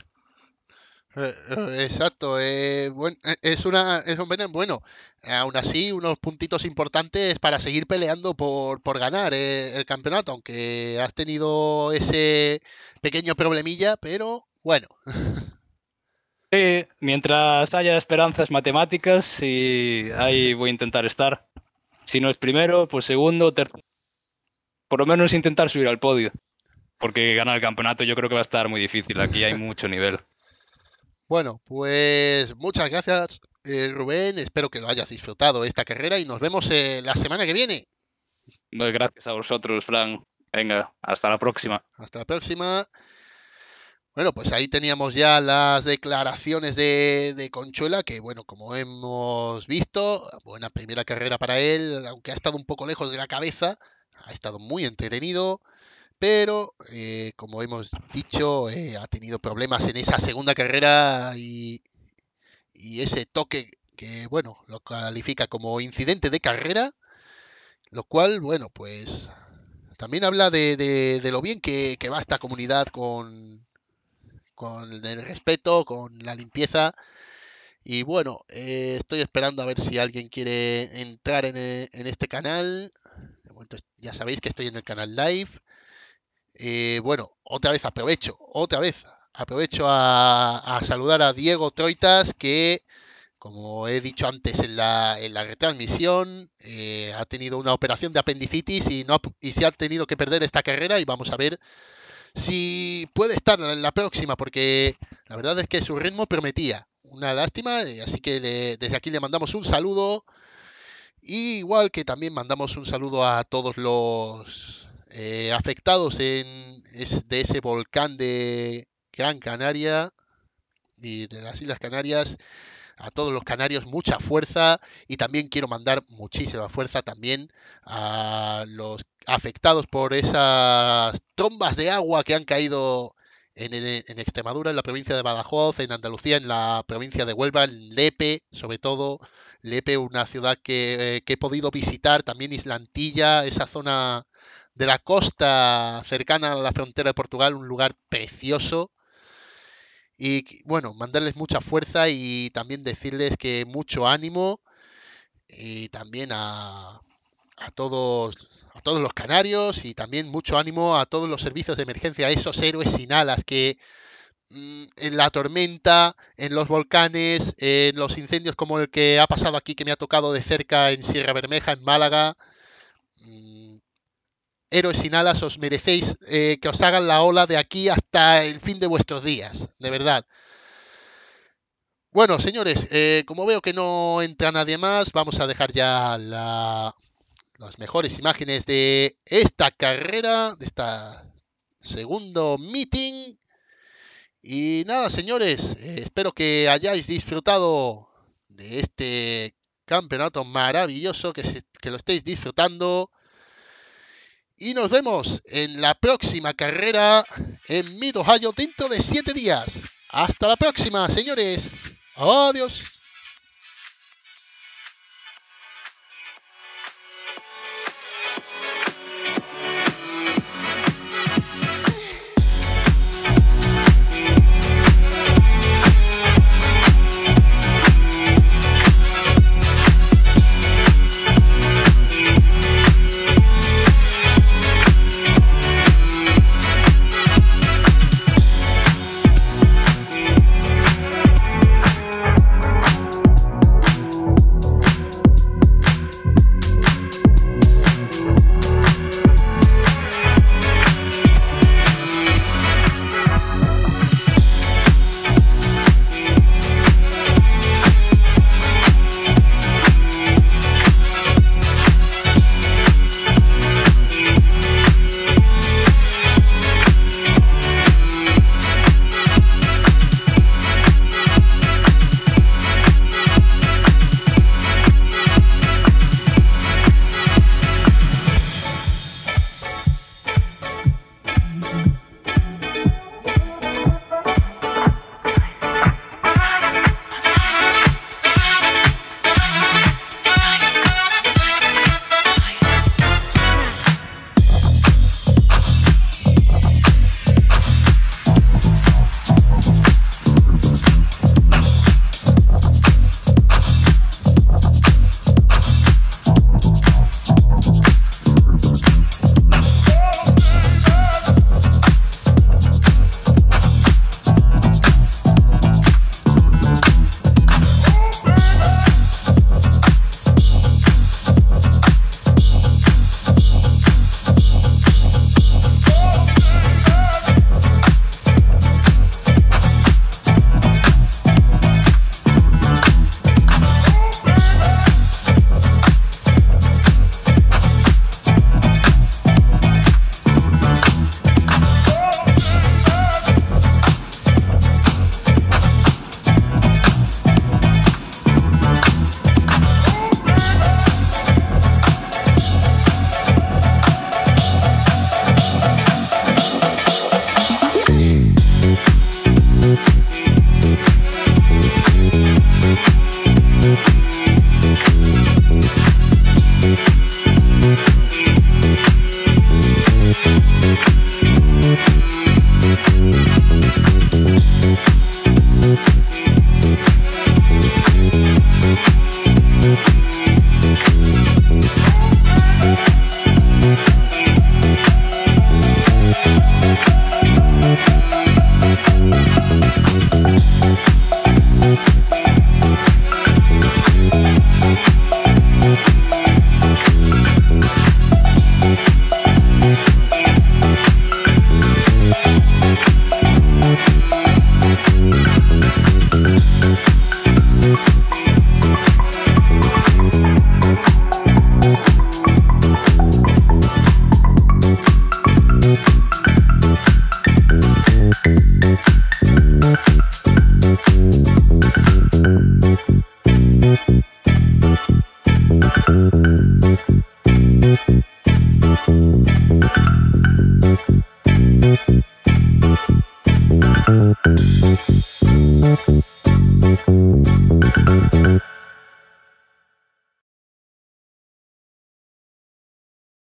Exacto, es un bueno, aún así unos puntitos importantes para seguir peleando por ganar el campeonato, aunque has tenido ese pequeño problemilla, pero bueno, Sí, mientras haya esperanzas matemáticas y ahí voy a intentar estar. Si no es primero, pues segundo, tercero. Por lo menos intentar subir al podio. Porque ganar el campeonato yo creo que va a estar muy difícil. Aquí hay mucho nivel. bueno, pues muchas gracias, Rubén, espero que lo hayas disfrutado esta carrera y nos vemos la semana que viene. Gracias a vosotros, Fran. Venga, hasta la próxima. Hasta la próxima. Bueno, pues ahí teníamos ya las declaraciones de Conchuela, que bueno, como hemos visto, buena primera carrera para él, aunque ha estado un poco lejos de la cabeza, ha estado muy entretenido, pero como hemos dicho, ha tenido problemas en esa segunda carrera y ese toque que, bueno, lo califica como incidente de carrera, lo cual, bueno, pues también habla de lo bien que va esta comunidad con el respeto, con la limpieza. Y bueno, estoy esperando a ver si alguien quiere entrar en este canal. De momento ya sabéis que estoy en el canal live. Bueno, otra vez aprovecho a saludar a Diego Troitas, que como he dicho antes en la retransmisión, ha tenido una operación de apendicitis y se ha tenido que perder esta carrera, y vamos a ver si puede estar en la próxima, porque la verdad es que su ritmo prometía. Una lástima, así que desde aquí le mandamos un saludo. Y igual que también mandamos un saludo a todos los afectados de ese volcán de Gran Canaria y de las Islas Canarias. A todos los canarios, mucha fuerza, y también quiero mandar muchísima fuerza también a los afectados por esas trombas de agua que han caído en Extremadura, en la provincia de Badajoz, en Andalucía, en la provincia de Huelva, en Lepe, sobre todo. Lepe, una ciudad que he podido visitar, también Islantilla, esa zona de la costa cercana a la frontera de Portugal, un lugar precioso. Y bueno, mandarles mucha fuerza y también decirles que mucho ánimo, y también a todos los canarios, y también mucho ánimo a todos los servicios de emergencia, a esos héroes sin alas que en la tormenta, en los volcanes, en los incendios como el que ha pasado aquí, que me ha tocado de cerca en Sierra Bermeja, en Málaga. Héroes sin alas, os merecéis que os hagan la ola de aquí hasta el fin de vuestros días, de verdad. Bueno, señores, como veo que no entra nadie más, vamos a dejar ya las mejores imágenes de esta carrera, de esta segundo meeting. Y nada, señores, espero que hayáis disfrutado de este campeonato maravilloso, que lo estéis disfrutando. Y nos vemos en la próxima carrera en Mid Ohio dentro de 7 días. Hasta la próxima, señores. Adiós.